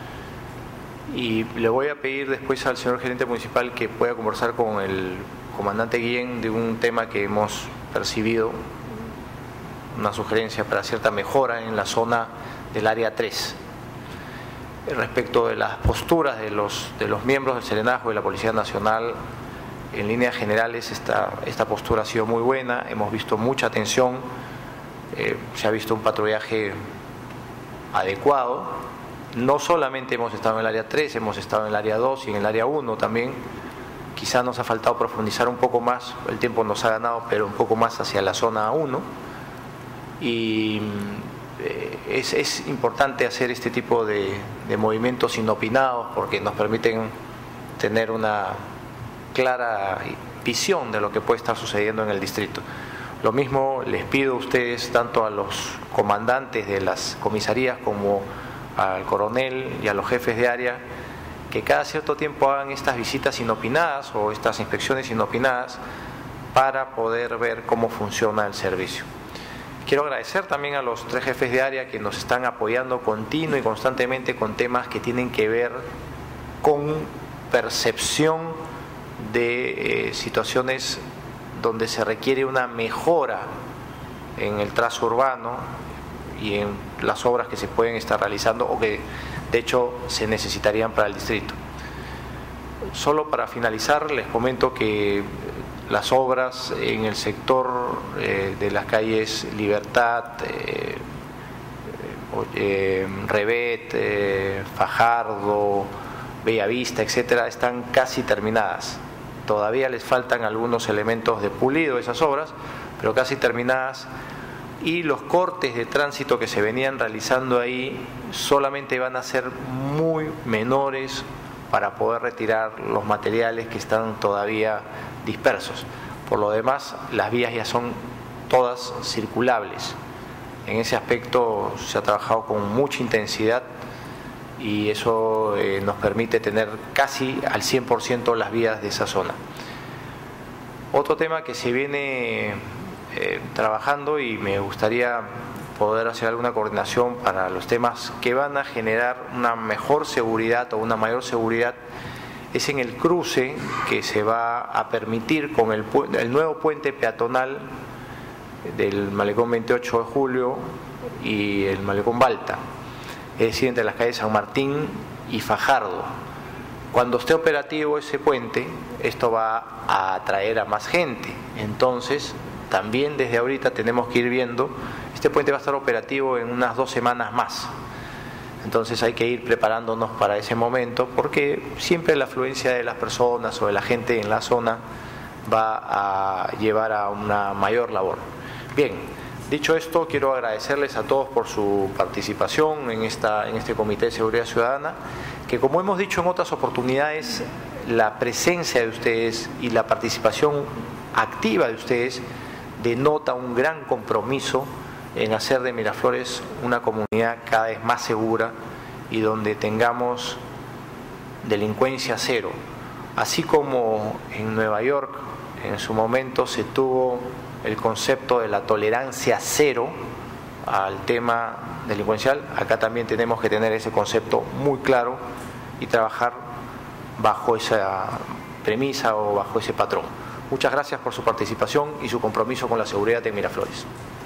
Y le voy a pedir después al señor gerente municipal que pueda conversar con el comandante Guillén de un tema que hemos percibido, una sugerencia para cierta mejora en la zona del área tres. Respecto de las posturas de los, de los miembros del Serenazgo y de la Policía Nacional, en líneas generales esta, esta postura ha sido muy buena, hemos visto mucha atención, eh, se ha visto un patrullaje adecuado. No solamente hemos estado en el área tres, hemos estado en el área dos y en el área uno también. Quizá nos ha faltado profundizar un poco más, el tiempo nos ha ganado, pero un poco más hacia la zona uno. Y es, es importante hacer este tipo de, de movimientos inopinados porque nos permiten tener una clara visión de lo que puede estar sucediendo en el distrito. Lo mismo les pido a ustedes, tanto a los comandantes de las comisarías como al coronel y a los jefes de área, que cada cierto tiempo hagan estas visitas inopinadas o estas inspecciones inopinadas para poder ver cómo funciona el servicio. Quiero agradecer también a los tres jefes de área que nos están apoyando continuo y constantemente con temas que tienen que ver con percepción de eh, situaciones donde se requiere una mejora en el trazo urbano y en las obras que se pueden estar realizando o que de hecho se necesitarían para el distrito. Solo para finalizar les comento que las obras en el sector eh, de las calles Libertad, eh, eh, Revet, eh, Fajardo, Bellavista, etcétera, están casi terminadas. Todavía les faltan algunos elementos de pulido de esas obras, pero casi terminadas. Y los cortes de tránsito que se venían realizando ahí solamente van a ser muy menores para poder retirar los materiales que están todavía dispersos. Por lo demás, las vías ya son todas circulables. En ese aspecto se ha trabajado con mucha intensidad y eso eh, nos permite tener casi al cien por ciento las vías de esa zona. Otro tema que se viene Eh, trabajando y me gustaría poder hacer alguna coordinación para los temas que van a generar una mejor seguridad o una mayor seguridad es en el cruce que se va a permitir con el, el nuevo puente peatonal del Malecón veintiocho de julio y el Malecón Balta, es decir, entre las calles San Martín y Fajardo. Cuando esté operativo ese puente, esto va a atraer a más gente. Entonces, también desde ahorita tenemos que ir viendo, este puente va a estar operativo en unas dos semanas más. Entonces hay que ir preparándonos para ese momento, porque siempre la afluencia de las personas o de la gente en la zona va a llevar a una mayor labor. Bien, dicho esto, quiero agradecerles a todos por su participación en, esta, en este Comité de Seguridad Ciudadana, que como hemos dicho en otras oportunidades, la presencia de ustedes y la participación activa de ustedes denota un gran compromiso en hacer de Miraflores una comunidad cada vez más segura y donde tengamos delincuencia cero. Así como en Nueva York en su momento se tuvo el concepto de la tolerancia cero al tema delincuencial, acá también tenemos que tener ese concepto muy claro y trabajar bajo esa premisa o bajo ese patrón. Muchas gracias por su participación y su compromiso con la seguridad de Miraflores.